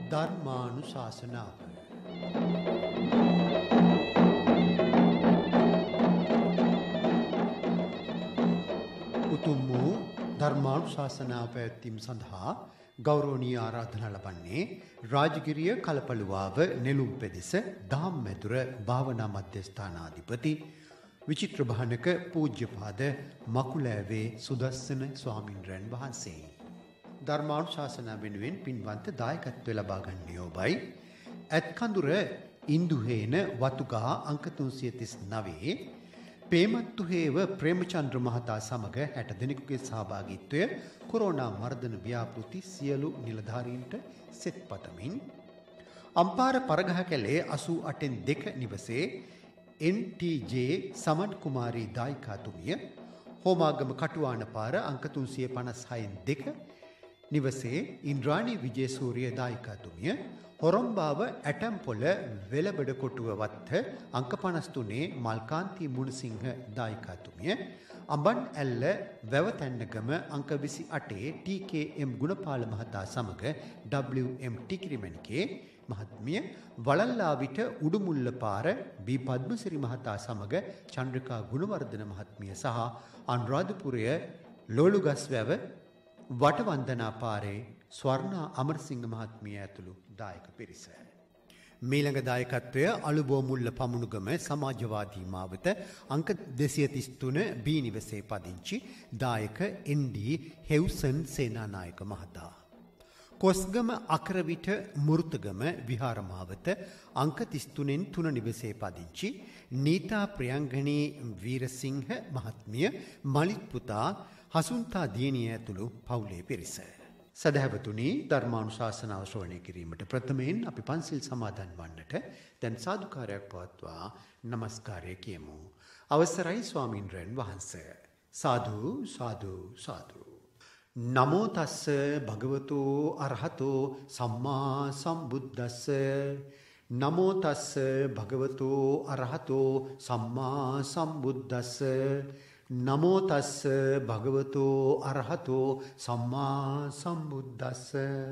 ධර්මානුශාසනාව උතුම් වූ ධර්මානුශාසනාව පැවැත්වීම සඳහා ගෞරවනීය ආරාධනා ලබන්නේ රාජගිරිය කලපලුවාව නෙළුම් පෙදෙස දාම්මැදුර භාවනා මධ්‍යස්ථානාධිපති විචිත්‍ර භානක පූජ්‍යපාද මකුලෑවේ සුදස්සන ස්වාමින්ද්‍රයන් වහන්සේ. ධර්මානුශාසනාව වෙනුවෙන් පින්වන්ත දායකත්වය ලබා ගන්නේ ඔබයි. ඇත්කඳුර ඉන්දුහේන වතුගා අංක 339 පේමත්තුහේව ප්‍රේමචන්ද්‍ර මහතා සමග 60 දෙනෙකුගේ සහභාගීත්වය කොරෝනා මර්ධන ව්‍යාපෘති සියලු නිලධාරීන්ට සෙත් පතමින් අම්පාර පරගහ කැලේ 88 නිවසේ NTJ සමන් කුමාරී දායිකාතුමිය හෝමාගම කටුවාන පාර අංක 356 නිවසේ ඉන්ද්‍රාණී විජේසූරිය දායිකාතුමිය හොරම්බාව ඇටම්පොළ වෙලබඩ කොටුව වත්ත අංක 53 මල්කාන්ති මුණසිංහ දායිකාතුමිය අඹන් ඇල්ල වැවතැන්නගම අංක 28 TKM ගුණපාල මහතා සමග WM ටිකිරිමැණිකේ මහත්මිය වලල්ලාවිට උඩුමුල්ල පාර බී පද්මසිරි මහතා සමග චන්ද්‍රිකා ගුණවර්ධන මහත්මිය සහ අනුරාධපුරය ලෝළුගස්වැව වටවන්දනා පාරේ ස්වර්ණා අමරසිංහ මහත්මිය ඇතුළු දායක පිරිස. මීළඟ දායකත්වය අලුබෝමුල්ල පමුණුගම සමාජවාදී මාවත අංක 233 බී නිවසේ පදිංචි දායක ND හෙව්සන් සේනානායක මහතා. කොස්ගම අකරවිට මුර්තගම විහාරමාවත අංක 33න් 3 නිවසේ පදිංචි නීතා ප්‍රියංගනී වීරසිංහ මහත්මිය මලිත් පුතා හසුන්තා දියණිය ඇතුළු පවුලේ පිරිස. සදහැවතුනි, ධර්මානුශාසනාව ශ්‍රවණය කිරීමට ප්‍රථමයෙන් අපි පන්සිල් සමාදන් වන්නට දැන් සාදුකාරයක් පවත්වා නමස්කාරය කියමු. අවසරයි ස්වාමින්ද්‍රයන් වහන්සේ. සාදු සාදු සාදු. නමෝ තස්ස භගවතු අරහතෝ සම්මා සම්බුද්දස්ස. නමෝ තස්ස භගවතු අරහතෝ සම්මා සම්බුද්දස්ස. නමෝ තස්ස භගවතු අරහතෝ සම්මා සම්බුද්දස්ස.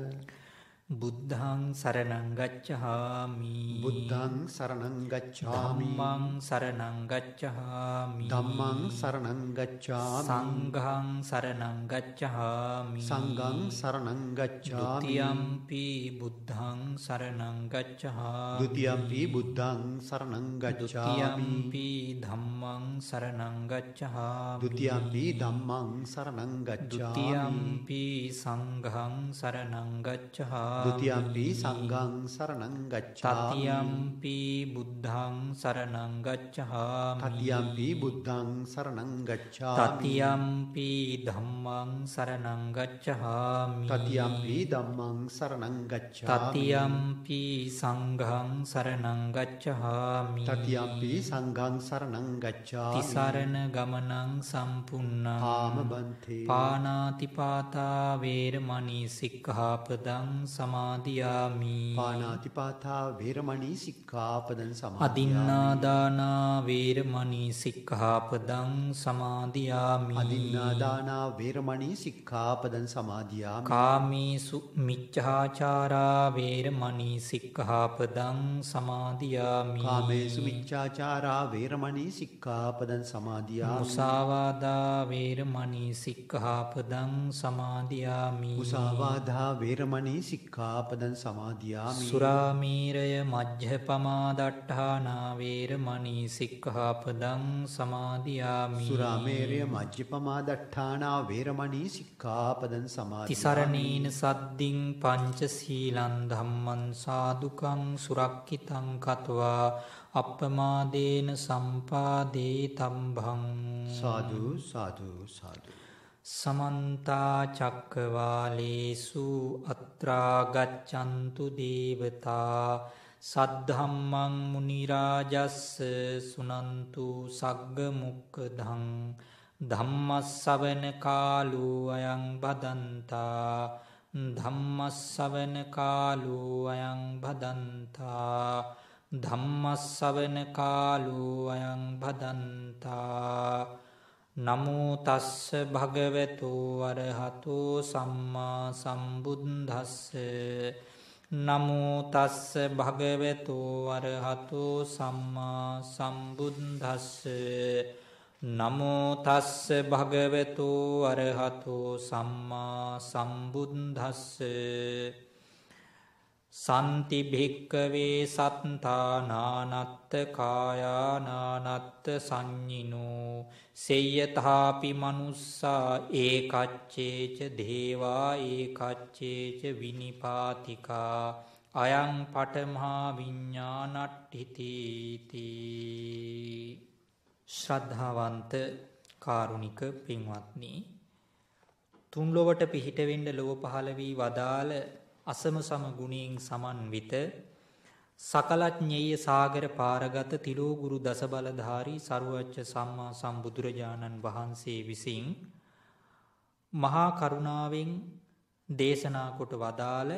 බුද්ධං සරණං ගච්ඡාමි. බුද්ධං සරණං ගච්ඡාමි. ධම්මං සරණං ගච්ඡාමි. ධම්මං සරණං ගච්ඡාමි. සංඝං සරණං ගච්ඡාමි. සංඝං සරණං ගච්ඡාමි. ဒ ුතියම්පි බුද්ධං සරණං ගච්ඡාමි. ဒ ුතියම්පි බුද්ධං සරණං ගච්ඡාමි. ဒ ුතියම්පි ධම්මං සරණං ගච්ඡාමි. ဒ ුතියම්පි ධම්මං සරණං ගච්ඡාමි. ဒ ුතියම්පි සංඝං සරණං ගච්ඡාමි. ဒ ුතියම්පි සංඝං සරණං ගච්ඡාමි. තතියම්පි බුද්ධං සරණං ගච්ඡාමි. තතියම්පි බුද්ධං සරණං ගච්ඡාමි. තතියම්පි ධම්මං සරණං ගච්ඡාමි. තතියම්පි ධම්මං සරණං ගච්ඡාමි. තතියම්පි සංඝං සරණං ගච්ඡාමි. තතියම්පි සංඝං සරණං ගච්ඡාමි. තිසරණ ගමනං සම්පුන්නං ආමබන්තේ. පානාතිපාතා වේරමණී සික්ඛාපදං සමාදියාමි. පානාතිපාතා වේරමණී සික්ඛාපදං සමාදියාමි. අදින්නාදානා වේරමණී සික්ඛාපදං සමාදියාමි. අදින්නාදානා වේරමණී සික්ඛාපදං සමාදියාමි. කාමේසු මිච්ඡාචාරා වේරමණී සික්ඛාපදං සමාදියාමි. කාමේසු මිච්ඡාචාරා වේරමණී සික්ඛාපදං සමාදියාමි. මුසාවාදා වේරමණී සික්ඛාපදං සමාදියාමි. මුසාවාදා වේරමණී සික්ඛාපදං සමාදියාමි. සුරාමීරය මජ්ජපමා දට්ඨානා වේරමණී සික්ඛාපදං සමාදියාමි. සුරාමේරය මජ්ජපමා දට්ඨානා වේරමණී සික්ඛාපදං සමාදියාමි. තිසරණීන සද්දින් පංචශීලං ධම්මං සාදුකං සුරක්ඛිතං කତ୍වා අප්පමාදේන සම්පාදේ තම්භං. සාදු සාදු සාදු. සමන්තා චක්කවාලේසු අත්‍රා ගච්ඡන්තු දේවතා සද්ධම්මං මුනි රාජස්ස සුනන්තු සග්ග මොක්ඛදං ධම්මස්සවන කාලෝ අයං බදන්තා ධම්මස්සවන කාලෝ අයං බදන්තා ධම්මස්සවන කාලෝ අයං බදන්තා. නමෝ තස්ස භගවතු අරහතෝ සම්මා සම්බුද්දස්ස නමෝ තස්ස භගවතු අරහතෝ සම්මා සම්බුද්දස්ස නමෝ තස්ස භගවතු අරහතෝ සම්මා සම්බුද්දස්ස සන්ති භික්කවේ සත්තා නානත්ත කායා නානත්ත සංඤිනෝ සේයථාපි මනුස්සා ඒකච්චේච දේවා ඒකච්චේච විනිපාතිකා අයං පඨමහා විඤ්ඤාණට්ඨිති. ශ්‍රද්ධාවන්ත කාරුණික පින්වත්නි, තුන් ලොවට පිහිට වෙන්න ලොව පහළ වී වදාළ අසම සම ගුණයෙන් සමන්විත සකලඥේය සාගර පාරගත තිලෝගුරු දස බලධාරී සරුවච්ච සම්මා සම්බුදුරජාණන් වහන්සේ විසින් මහා කරුණාවෙන් දේශනා කොට වදාළ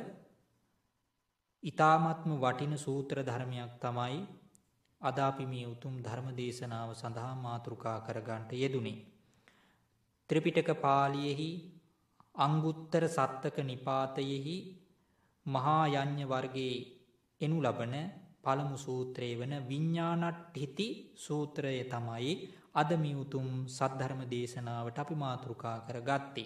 ඊ타ත්ම වටින සූත්‍ර ධර්මයක් තමයි අද අපි මේ උතුම් ධර්ම දේශනාව සඳහා මාතෘකා කරගන්නට යෙදුනේ. ත්‍රිපිටක පාළියේහි අංගුත්තර සත්තක නිපාතයෙහි මහා යඤ්ඤ වර්ගයේ එනු ලබන පළමු සූත්‍රය වන විඤ්ඤාණට්ඨිති සූත්‍රය තමයි අද මේ උතුම් සද්ධර්ම දේශනාවට අපි මාතෘකා කරගත්තේ.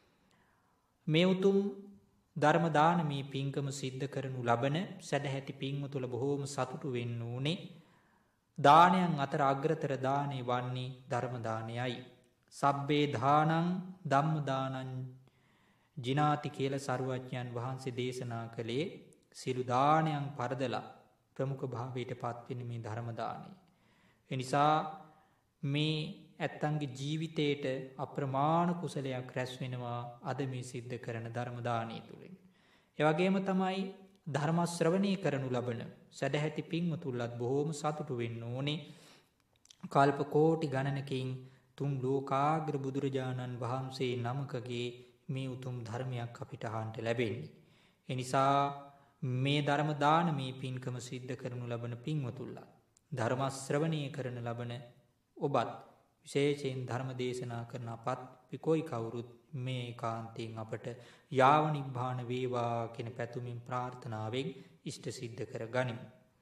මේ උතුම් ධර්ම දානමේ පින්කම සිද්ධ කරනු ලබන සදැහැති පින්වතුල බොහෝම සතුටු වෙන්න ඕනේ. දානයන් අතර අග්‍රතර දානේ වන්නේ ධර්ම දානයයි. සබ්බේ දානං ධම්ම දානං ජිනාති කියලා සරුවඥයන් වහන්සේ දේශනා කළේ සියලු දානයන් පරදලා ප්‍රමුඛ භාවයට පත්වෙන මේ ධර්ම දානය. එනිසා මේ ඇත්තන්ගේ ජීවිතයට අප්‍රමාණ කුසලයක් රැස් වෙනවා අද මේ සිද්ධ කරන ධර්ම දානය තුලින්. ඒ වගේම තමයි ධර්ම ශ්‍රවණය කරනු ලබන සදැහැති පින්වතුන්ලත් බොහෝම සතුටු වෙන්න ඕනේ. කල්ප කෝටි ගණනකින් තුන් ලෝකාග්‍ර බුදුරජාණන් වහන්සේ නමකගේ මේ උතුම් ධර්මයක් අපිට අහන්න ලැබෙන්නේ. එනිසා මේ ධර්ම දානමේ පින්කම සිද්ධ කරනු ලබන පින්වතුන්ලා ධර්ම ශ්‍රවණය කරන ලබන ඔබත් විශේෂයෙන් ධර්ම දේශනා කරන අපත් පිකොයි කවුරුත් මේ ඒකාන්තයෙන් අපට යාව නිබ්බාන වේවා කියන පැතුමින් ප්‍රාර්ථනාවෙන් ඉෂ්ට සිද්ධ කර ගනිමු.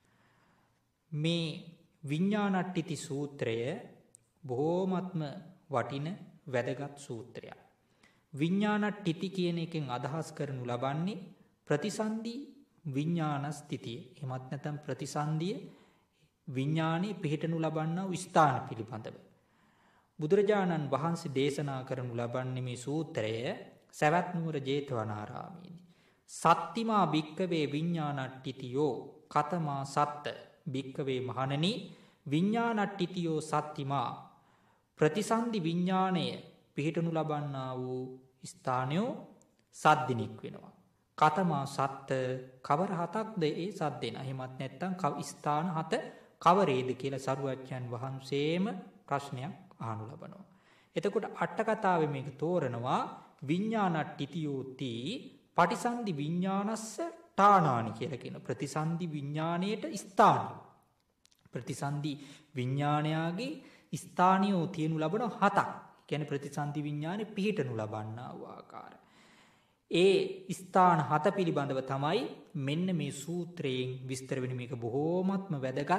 මේ විඤ්ඤාණට්ඨිති සූත්‍රය බොහෝමත්ම වටින වැදගත් සූත්‍රයක්. විඤ්ඤාණට්ඨිති කියන එකෙන් අදහස් කරනු ලබන්නේ ප්‍රතිසන්දි විඤ්ඤාණ ස්ථිතිය. එහෙමත් නැත්නම් ප්‍රතිසන්දිය විඤ්ඤාණේ පිහිටනු ලබන්නා වූ ස්ථාන පිළිබඳව. බුදුරජාණන් වහන්සේ දේශනා කරනු ලබන්නේ මේ සූත්‍රය සවැත් නුවර ජේතවනාරාමයේදී. සත්තිමා භික්කවේ විඤ්ඤාණට්ඨිතියෝ කතමා සත්ත භික්කවේ මහණනි විඤ්ඤාණට්ඨිතියෝ සත්තිමා ප්‍රතිසන්දි විඤ්ඤාණය පිහිටනු ලබන්නා වූ ස්ථානයෝ සද්දිනික් වෙනවා. කතමා සත්ත කවර හතක්ද ඒ සද්දෙන. එහෙමත් නැත්නම් ස්ථාන හත කවරේද කියලා සරුවච්චන් වහන්සේම ප්‍රශ්නයක් අහනු ලබනවා. එතකොට අට කතාවේ මේක තෝරනවා විඤ්ඤාණට්ඨිතියෝති පටිසන්ධි විඤ්ඤාණස්ස ඨානානි කියලා කියන ප්‍රතිසන්ධි විඤ්ඤාණයට ස්ථාන. ප්‍රතිසන්ධි විඤ්ඤාණයාගේ ස්ථානියෝ තියෙනු ලබන හතක්. කියන්නේ ප්‍රතිසන්ධි විඤ්ඤාණය පිහිටනු ලබන්නා වූ ආකාරය. ඒ ස්ථාන හත පිළිබඳව තමයි මෙන්න මේ සූත්‍රයෙන් විස්තර වෙන මේක බොහෝමත්ම වැදගත්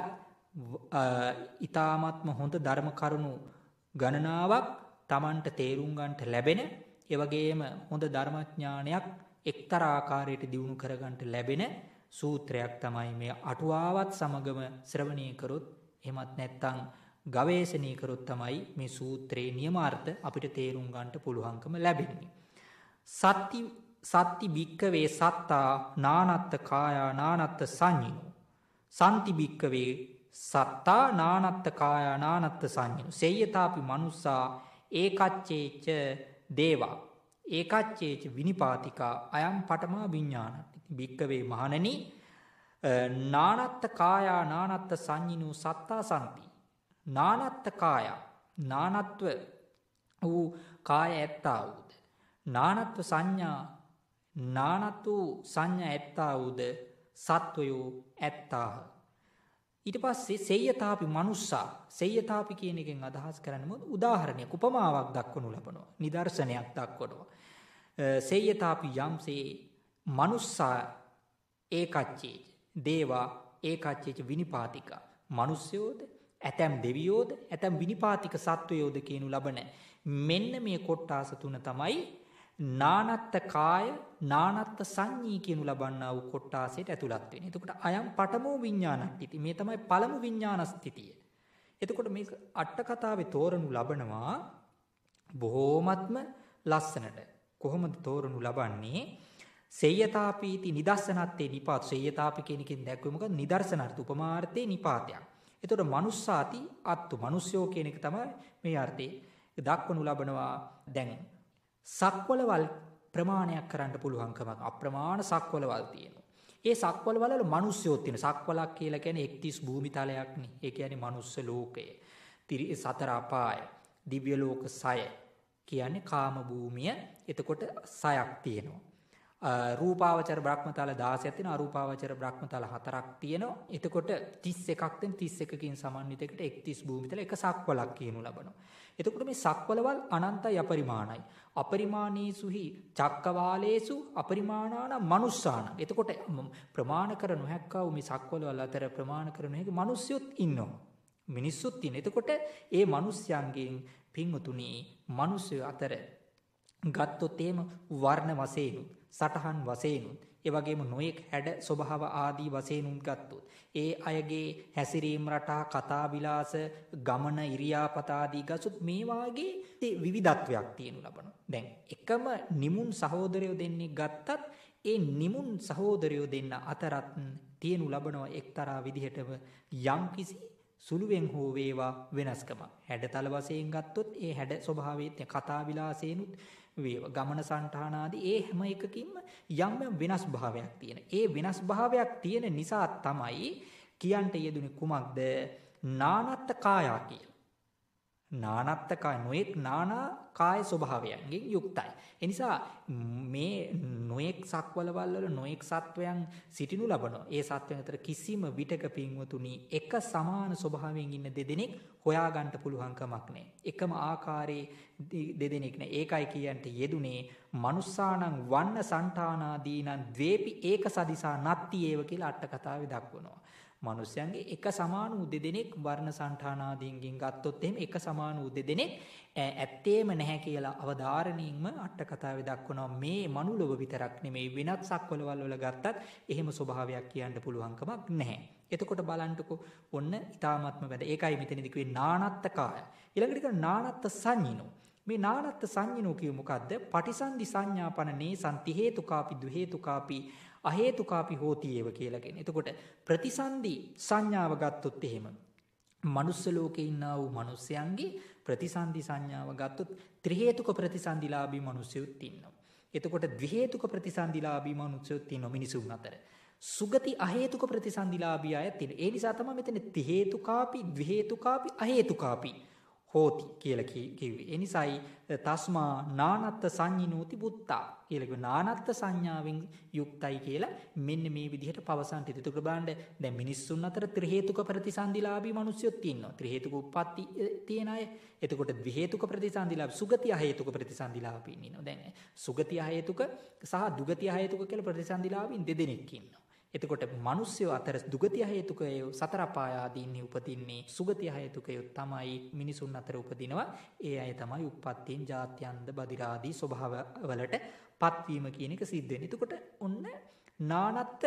ඊ타ත්ම හොඳ ධර්ම කරුණු ගණනාවක් Tamanට තේරුම් ගන්නට ලැබෙන ඒ වගේම හොඳ ධර්මඥානයක් එක්තරා ආකාරයකට දියුණු කර ගන්නට ලැබෙන සූත්‍රයක් තමයි මේ අටුවාවත් සමගම ශ්‍රවණය කරොත් එහෙමත් නැත්නම් ගවේෂණය කරොත් තමයි මේ සූත්‍රයේ නියමාර්ථ අපිට තේරුම් ගන්නට පුළුවන්කම ලැබෙන්නේ. සත්ති භික්කවේ සත්තා නානත්ත කායා නානත්ත සංඤිනෝ සන්ති භික්කවේ සත්තා නානත්ත කායා නානත්ත සංඤිනෝ සේයතාපි මනුස්සා ඒකච්චේච දේවා ඒකච්චේච විනිපාතිකා අයම් පඨමා විඤ්ඤාණට්ඨිති භික්කවේ මහණනි නානත්ත කායා නානත්ත සංඤිනෝ සත්තා සම්පි නානත්ත කායා නානත්ව වූ කාය ඇත්තා වූද නානත්ව සංඥා නානතු සංඥා ඇත්තා වූද සත්වයෝ ඇත්තාහ. ඊට පස්සේ සේයතාපි මනුස්සා සේයතාපි කියන එකෙන් අදහස් කරන්නේ මොකද? උදාහරණයක් උපමාවක් දක්වනු ලබනවා. නිදර්ශනයක් දක්වනවා. සේයතාපි යම්සේ මනුස්සා ඒකච්චේච දේවා ඒකච්චේච විනිපාතික මනුස්්‍යයෝද ඇතැම් දෙවියෝද ඇතැම් විනිපාතික සත්වයෝද කියනු ලබන මෙන්න මේ කොට්ටාස තුන තමයි නානත්ත කාය නානත්ත සංඥී කියනු ලබන්න වූ කොට්ටාසයට ඇතුළත් වෙන. එතකොට අයම් පඨමෝ විඥානට්ඨිති මේ තමයි පළමු විඥාන ස්ථිතිය. එතකොට මේක අට කතාවේ තෝරනු ලබනවා බොහෝමත්ම ලස්සනට. කොහොමද තෝරනු ලබන්නේ? සේයතාපීති නිදර්ශනත්තේ නිපාත. සේයතාපි කියන එකෙන් දැක්වෙ මොකද? නිදර්ශනාර්ථ උපමාර්ථේ නිපාතයක්. එතකොට මනුස්සාති අත්තු මනුස්සයෝ කියන එක තමයි මේ අර්ථේ දක්වනු ලබනවා. දැන් සක්වලවල් ප්‍රමාණයක් කරන්න පුළුවන්කමක් අප්‍රමාණ සක්වලවල් තියෙනවා. ඒ සක්වලවල මනුස්සයෝ තියෙන සක්වලක් කියලා කියන්නේ 31 භූමි තලයක් නේ. ඒ කියන්නේ මනුස්ස ලෝකය. සතර අපාය, දිව්‍ය ලෝක 6 කියන්නේ කාම භූමිය. එතකොට 6ක් තියෙනවා. රූපාවචර බ්‍රහ්මතල 16ක් තියෙනවා. අරූපාවචර බ්‍රහ්මතල 4ක් තියෙනවා. එතකොට 31ක් තියෙන 31කින් සමන්විතයකට 31 භූමිතල එක සක්වලක් කියනු ලබනවා. එතකොට මේ සක්වලවල් අනන්තයි අපරිමාණයි. අපරිමාණීසුහි චක්කවාලේසු අපරිමාණාන මනුස්සාන. එතකොට ප්‍රමාණ කර නොහැක්කා වූ මේ සක්වලවල් අතර ප්‍රමාණ කර නොහැකි මිනිස්සුත් ඉන්නවා. මිනිස්සුත් ඉන්න. එතකොට ඒ මිනිස්යන්ගෙන් පින්වතුනි මිනිස්සු අතර ගත්තොත් එහෙම වර්ණ වශයෙන් සටහන් වශයෙන් ඒ වගේම නොයෙක් හැඩ ස්වභාව ආදී වශයෙන් ගත්තොත් ඒ අයගේ හැසිරීම රටා කතා විලාස ගමන ඉරියාපත ආදී ගසුත් මේ වාගේ විවිධත්වයක් තියෙනු ලබනවා. දැන් එකම නිමුන් සහෝදරයෝ දෙන්නේ ගත්තත් ඒ නිමුන් සහෝදරයෝ දෙන්න අතරත් තියෙනු ලබනවා එක්තරා විදිහටම යම්කිසි සුළුවෙන් හෝ වේවා වෙනස්කම. හැඩතල වශයෙන් ගත්තොත් ඒ හැඩ ස්වභාවයෙන් කතා විලාසයෙන්ුත් වේවා ගමන සටහන ආදී ඒ හැම එකකින්ම යම් යම් වෙනස් භාවයක් තියෙන. ඒ වෙනස් භාවයක් තියෙන නිසා තමයි කියන්ට යෙදුනේ කුමක්ද? නානත්ත කායා කියලා. නානත්ත කාය නොඑක් නානා කාය ස්වභාවයන්ගෙන් යුක්තයි. ඒ නිසා මේ නොඑක් සක්වලවල් වල නොඑක් සත්වයන් සිටිනු ලබනවා. ඒ සත්වයන් අතර කිසිම විටක පින්වතුනි එක සමාන ස්වභාවයෙන් ඉන්න දෙදෙනෙක් හොයාගන්න පුළුවන් කමක් නැහැ. එකම ආකාරයේ දෙදෙනෙක් නැහැ. ඒකයි කියන්ට යෙදුනේ මනුස්සානං වන්න සණ්ඨානාදීනං ද්වේපි ඒක සදිසා නත්ති ඒව කියලා අට කතාවේ දක්වනවා. මනුස්සයන්ගේ එක සමාන වූ දෙදෙනෙක් වර්ණ සණ්ඨානාදීන්ගෙන් ගත්තොත් එහෙම එක සමාන වූ දෙදෙනෙක් ඇත්තේම නැහැ කියලා අවධාරණයෙන්ම අට කතාවේ දක්වනවා. මේ මනුලොව විතරක් නෙමෙයි වෙනත් සක්වලවල් වල ගත්තත් එහෙම ස්වභාවයක් කියන්න පුළුවන්කමක් නැහැ. එතකොට බලන්නකො ඔන්න ඊ타ත්ම වැඩ. ඒකයි මෙතනදී කිව්වේ නානත්ත කාය. ඊළඟට කියන නානත්ත සංඤිනෝ. මේ නානත්ත සංඤිනෝ කිය මොකද්ද? පටිසන්ධි සංඥාපන නේසන්ති හේතුකාපි දුහේතුකාපි අහේතුකාපි හෝති ඒව කියලා කියන්නේ. එතකොට ප්‍රතිසන්ධි සංඥාව ගත්තොත් එහෙම මනුස්ස ලෝකේ ඉන්නා වූ මිනිස්යන්ගේ ප්‍රතිසන්ධි සංඥාව ගත්තොත් ත්‍රි හේතුක ප්‍රතිසන්ධිලාභී මිනිස්සුත් ඉන්නවා. එතකොට ද්වි හේතුක ප්‍රතිසන්ධිලාභී මිනිස්සුත් ඉන්නවා මිනිසුන් අතර. සුගති අහේතුක ප්‍රතිසන්ධිලාභී අයත් ඉන්නවා. ඒ නිසා තමයි මෙතන ත්‍රි හේතුකාපි ද්වි හේතුකාපි අහේතුකාපි හෝති කියලා කිව්වේ. ඒ නිසායි තස්මා නානත්ත සංඤිනෝති බුත්තා කියලා කිව්වේ. නානත්ත සංඥාවෙන් යුක්තයි කියලා මෙන්න මේ විදිහට පවසන්ට. ඒක බලන්න දැන් මිනිස්සුන් අතර ත්‍රි හේතුක ප්‍රතිසන්ධිලාභී මිනිස්සුත් ඉන්නවා. ත්‍රි හේතුක උප්පත්ති තියෙන අය. එතකොට ද්වි හේතුක ප්‍රතිසන්ධිලාභී සුගති අහේතුක ප්‍රතිසන්ධිලාභී ඉන්නවා. දැන් සුගති අහේතුක සහ දුගති අහේතුක කියලා ප්‍රතිසන්ධිලාභීන් දෙදෙනෙක් ඉන්නවා. එතකොට මිනිස්සු අතර දුගතිය හේතුකයෝ සතර අපාය ආදීන්හි උපදින්නේ. සුගතිය හේතුකයෝ තමයි මිනිසුන් අතර උපදිනවා. ඒ අය තමයි උප්පත්තීන් ජාත්‍යන්ත බදිරාදී ස්වභාව වලට පත්වීම කියන එක සිද්ධ වෙන්නේ. එතකොට ඔන්න නානත්ත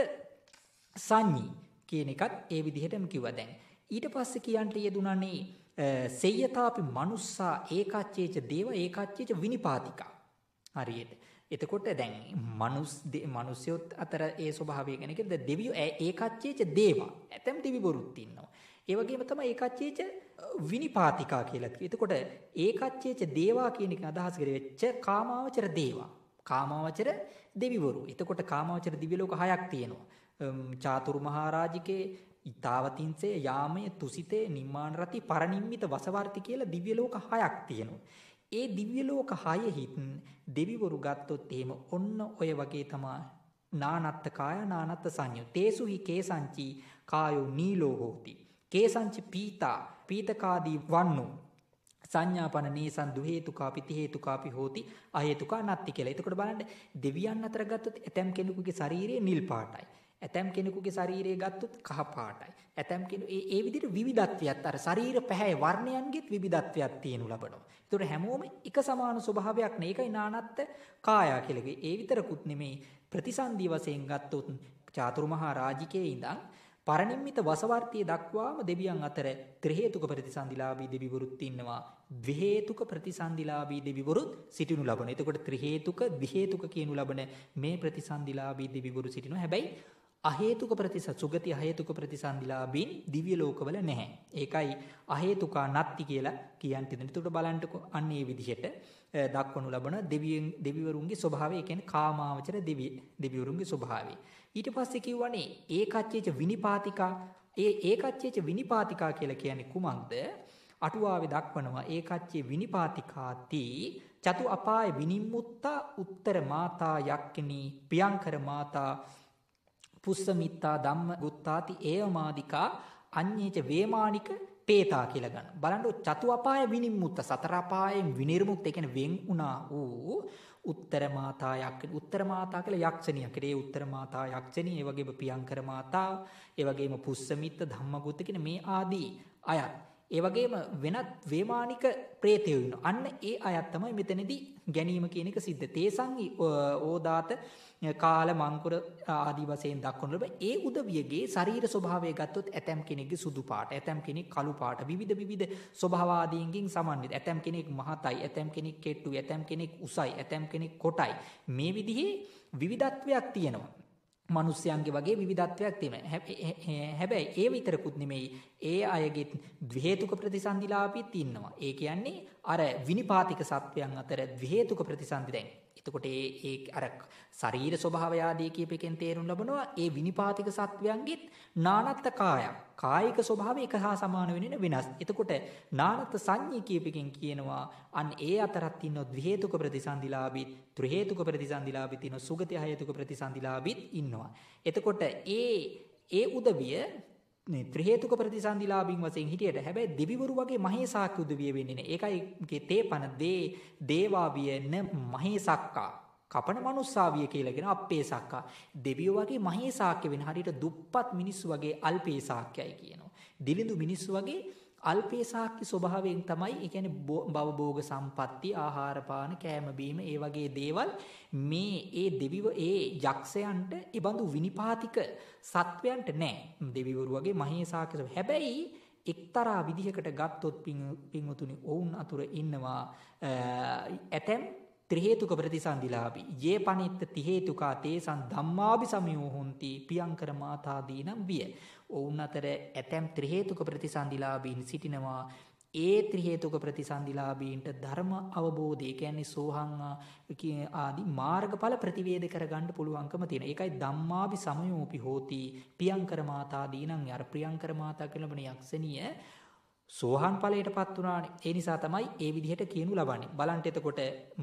සංඤී කියන එකත් ඒ විදිහටම කිව්වා. දැන් ඊට පස්සේ කියන්ට යෙදුණානේ සේයතාපි මනුස්සා ඒකච්චේච දේව ඒකච්චේච විනිපාතිකා. හරියට එතකොට දැන් මනුස්සයොත් අතර ඒ ස්වභාවය ගැන කියද්දී දෙවියෝ ඒකච්චේච දේවා ඇතම් දෙවිවරුත් ඉන්නවා. ඒ වගේම තමයි ඒකච්චේච විනිපාතිකා කියලා කිව්වේ. එතකොට ඒකච්චේච දේවා කියන එක අදහස් කරෙච්ච කාමාවචර දේවා. කාමාවචර දෙවිවරු. එතකොට කාමාවචර දිව්‍ය ලෝක 6ක් තියෙනවා. චාතුරු මහරජිකේ ඊතාවතින්සේ යාමයේ තුසිතේ නිම්මාන රති පරනිම්මිත වසවර්ති කියලා දිව්‍ය ලෝක 6ක් තියෙනවා. ඒ දිව්‍ය ලෝක 6 දෙවිවරු ගත්තොත් එහෙම ඔන්න ඔය වගේ තමයි නානත්ත කාය නානත්ත සංඤ්ඤෝ. තේසුහි කේසංචි කායෝ නීලෝ හෝති. කේසංචි පීතා පීතකාදී වන්නෝ සංඥාපන නේසන් දුහේතුකාපි තිහේතුකාපි හෝති අහේතුකා නත්ති කියලා. එතකොට බලන්න දෙවියන් අතර ගත්තොත් ඇතම් කෙනෙකුගේ ශරීරය නිල් පාටයි. ඇතැම් කෙනෙකුගේ ශරීරය ගත්තොත් කහ පාටයි. ඇතැම් කෙනෙකු ඒ විදිහට විවිධත්වයක් අර ශරීර පැහැ වර්ණයන්ගෙත් විවිධත්වයක් තියෙනු ලබනවා. ඒතකොට හැමෝම එක සමාන ස්වභාවයක් නේ. ඒකයි නානත්ත් කායා කියලා කිව්වේ. ඒ විතරකුත් නෙමෙයි ප්‍රතිසන්දි වශයෙන් ගත්තොත් චාතුර්මහා රාජිකයේ ඉඳන් පරිනිම්මිත වසවර්තිය දක්වාම දෙවියන් අතර ත්‍රි හේතුක ප්‍රතිසන්දිලාභී දෙවිවරුත් ඉන්නවා. ද්වි හේතුක ප්‍රතිසන්දිලාභී දෙවිවරුත් සිටිනු ලබන. එතකොට ත්‍රි හේතුක ද්වි හේතුක කියනු ලබන මේ ප්‍රතිසන්දිලාභී දෙවිවරු සිටිනවා. හැබැයි අහේතුක සුගති අහේතුක ප්‍රතිසන්දිලාභීන් දිව්‍ය ලෝකවල නැහැ. ඒකයි අහේතුකා නත්ති කියලා කියන්න තියෙන්නේ. එතකොට බලන්නකෝ අන්න ඒ විදිහට දක්වනු ලබන දෙවිවරුන්ගේ ස්වභාවය. ඒ කියන්නේ කාමාවචර දෙවිවරුන්ගේ ස්වභාවය. ඊට පස්සේ කියවනේ ඒකච්චේච විනිපාතිකා. ඒකච්චේච විනිපාතිකා කියලා කියන්නේ කුමක්ද? අටුවාවේ දක්වනවා ඒකච්චේ විනිපාතිකාති චතු අපාය විනිම්මුත්තා උත්තර මාතා යක්ඛිනී ප්‍රියංකර මාතා පුස්සමිත්තා ධම්ම ගුත්තාති ඒවමාදිකා අඤ්ඤේච වේමානික පේතා කියලා ගන්න. බලන්න චතු අපාය විනිම්මුත්ත සතර අපායෙන් විනිර්මුක්ත ඒ කියන්නේ වෙන් වුණා වූ උත්තර මාතා යක්ඛිනී. උත්තර මාතා කියලා යක්ෂණියක්. ඒ උත්තර මාතා යක්ෂණී, ඒ වගේම පියංකර මාතා, ඒ වගේම පුස්සමිත්ත ධම්මගුත්ත කියන මේ ආදී අයත්. ඒ වගේම වෙනත් වේමානික ප්‍රේතයෝ ඉන්නවා. අන්න ඒ අයත් තමයි මෙතනදී ගැනීම කියන එක සිද්ධ. තේසං ඕදාත කාල මංකුර ආදී වශයෙන් දක්වන ලබ ඒ උදවියගේ ශරීර ස්වභාවය ගත්තොත් ඇතැම් කෙනෙක්ගේ සුදු පාට, ඇතැම් කෙනෙක් කළු පාට, විවිධ ස්වභාව ආදීන්ගෙන් සමන්විත. ඇතැම් කෙනෙක් මහතයි, ඇතැම් කෙනෙක් කෙට්ටුයි, ඇතැම් කෙනෙක් උසයි, ඇතැම් කෙනෙක් කොටයි. මේ විදිහේ විවිධත්වයක් තියෙනවා. මනුස්සයන්ගේ වගේ විවිධත්වයක් තියෙනවා. හැබැයි ඒ විතරකුත් නෙමෙයි, ඒ අයගේ ද්වි හේතුක ප්‍රතිසන්දිලාභීත් ඉන්නවා. ඒ කියන්නේ අර විනිපාතික සත්වයන් අතර ද්වි හේතුක ප්‍රතිසන්දි දැන්. එතකොට ඒ අර ශරීර ස්වභාවය ආදී කියප එකෙන් තේරුම් ලබනවා ඒ විනිපාතික සත්වයන්ගෙත් නානත්ත් කායික ස්වභාවය එක හා සමාන වෙන්නේ වෙනස්. එතකොට නානත්ත් සංඤී කියප එකෙන් කියනවා අන්න ඒ අතරත් ඉන්න ද්වි හේතුක ප්‍රතිසන්දිලාභීත්, ත්‍රි හේතුක ප්‍රතිසන්දිලාභීත් ඉන්න, සුගති හේතුක ප්‍රතිසන්දිලාභීත් ඉන්නවා. එතකොට ඒ උදවිය ත්‍රි හේතුක ප්‍රතිසන්දිලාභීන් වශයෙන් හිටියට හැබැයි දෙවිවරු වගේ මහේසාක්‍ය උදවිය වෙන්නේ නැහැ. ඒකයි තේපන දේවාවිය න මහේසක්කා කපන මනුස්සාවිය කියලා කියන අප්පේසක්කා. දෙවියෝ වගේ මහේසාක්‍ය වෙන හරියට දුප්පත් මිනිස්සු වගේ අල්පේසාක්‍යයි කියනවා. දිලිඳු මිනිස්සු වගේ අල්පේසාක්‍ය ස්වභාවයෙන් තමයි ඒ කියන්නේ භවභෝග සම්පatti, ආහාර පාන, කෑම බීම ඒ වගේ දේවල් මේ ඒ දෙවිව ඒ යක්ෂයන්ට ඒ බඳු විනිපාතික සත්වයන්ට නැහැ. දෙවිවරු වගේ මහේසාක්‍ය. හැබැයි එක්තරා විදිහකට ගත්තොත් පින්වතුනි ඔවුන් අතුර ඉන්නවා ඇතැම් ත්‍රි හේතුක ප්‍රතිසන්දිලාභී. යේ පනිත්ත ති හේතුකා තේසං ධම්මාභි සමයෝ හොಂತಿ පියංකර මාතාදීනම් විය. ඔවුන් අතර ඇතැම් ත්‍රි හේතුක ප්‍රතිසන්දිලාභීන් සිටිනවා. ඒ ත්‍රි හේතුක ප්‍රතිසන්දිලාභීන්ට ධර්ම අවබෝධය කියන්නේ සෝහං ආදී මාර්ගඵල ප්‍රතිවේද කරගන්න පුළුවන්කම තියෙන. ඒකයි ධම්මාභි සමයෝපි හෝති පියංකර මාතාදීනම්. අර ප්‍රියංකර මාතා කියන යක්ෂණිය සෝහන් ඵලයටපත් වුණානේ. ඒ නිසා තමයි ඒ විදිහට කියනු ලබන්නේ. බලන්න එතකොට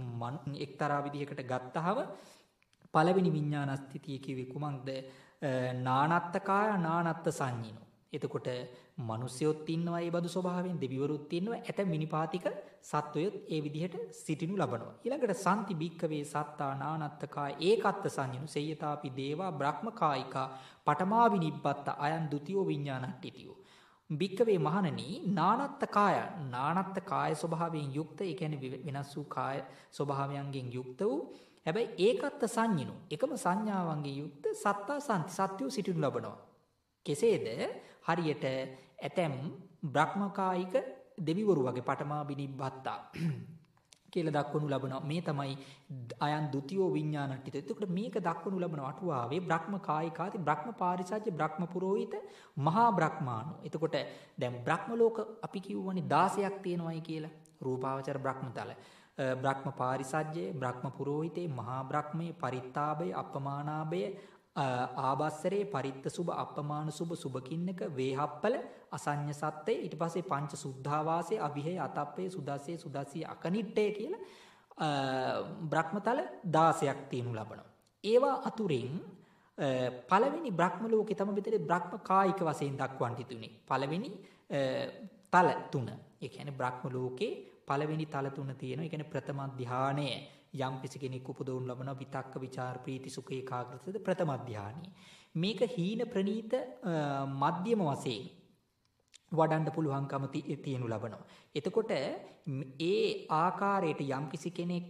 එක්තරා විදිහකට ගත්තහම පළවෙනි විඥානස්ථිතිය කිව්වේ කුමක්ද? නානත්ත් කාය නානත්ත් සංඤිනෝ. එතකොට මිනිස්යොත් ඉන්නවා ඒ බඳු ස්වභාවයෙන්, දෙවිවරුත් ඉන්නවා, ඇතැම් විනිපාතික සත්වයොත් ඒ විදිහට සිටිනු ලබනවා. ඊළඟට සම්ති භික්කවේ සත්තා නානත්ත් කාය ඒකත්ත සංඤිනෝ සේයතාපි දේවා බ්‍රහ්මකායිකා පඨමා විනිබ්බත්ත අයං ဒ ුතියෝ විඥානට්ඨිතියෝ. භික්කවේ මහණනි නානත්ත් කාය ස්වභාවයෙන් යුක්ත, ඒ කියන්නේ වෙනස් වූ කාය ස්වභාවයන්ගෙන් යුක්ත වූ හැබැයි ඒකත්ත සංඤිනු එකම සංඥාවන්ගෙන් යුක්ත සත්තා සම්ති සත්‍යෝ සිටිනු ලබනවා. කෙසේද? හරියට ඇතැම් බ්‍රහ්මකායික දෙවිවරු වගේ පඨමා විනිබ්බත්තා කියලා දක්වනු ලබනවා. මේ තමයි අයන් ဒ ුතියෝ විඥානට්ඨිත. එතකොට මේක දක්වනු ලබන අටුවාවේ බ්‍රහ්මකායිකාති බ්‍රහ්ම පාරිසජ්ජ බ්‍රහ්ම පුරෝහිත මහා බ්‍රහ්මාණෝ. එතකොට දැන් බ්‍රහ්ම ලෝක අපි කියවනේ 16ක් තියෙනවායි කියලා. රූපාවචර බ්‍රහ්මතල, බ්‍රහ්ම පාරිසජ්ජය, බ්‍රහ්ම පුරෝහිතේ, මහා බ්‍රහ්මයේ, පරිත්තාභය, අපමානාභය, ආබස්සරේ, පරිත්ත සුභ, අපමාන සුභ, සුභකින්නක, වේහප්පල, අසඤ්ඤ සත්ත්‍ය, ඊට පස්සේ පංච සුද්ධාවාසයේ, අභිහේ, අතප්පේ, සුදස්සේ, සුදස්සී, අකනිට්ඨේ කියලා බ්‍රහ්මතල 16ක් තියෙනු ලබනවා. ඒවා අතුරින් පළවෙනි බ්‍රහ්ම ලෝකේ තමයි මෙතන බ්‍රහ්ම කායික වශයෙන් දක්වන්න හිතුනේ. පළවෙනි තල තුන. ඒ කියන්නේ බ්‍රහ්ම ලෝකේ පළවෙනි තල තුන තියෙනවා. ඒ කියන්නේ ප්‍රථම ධානය යම් කිසි කෙනෙක් උපදවනු ලබන විතක්ක විචාර ප්‍රීති සුඛ ඒකාග්‍රතාවද ප්‍රථම ධානය. මේක හීන ප්‍රනීත මධ්‍යම වශයෙන් වඩන්න පුළුවන්කම තියෙනු ලබනවා. එතකොට ඒ ආකාරයට යම් කිසි කෙනෙක්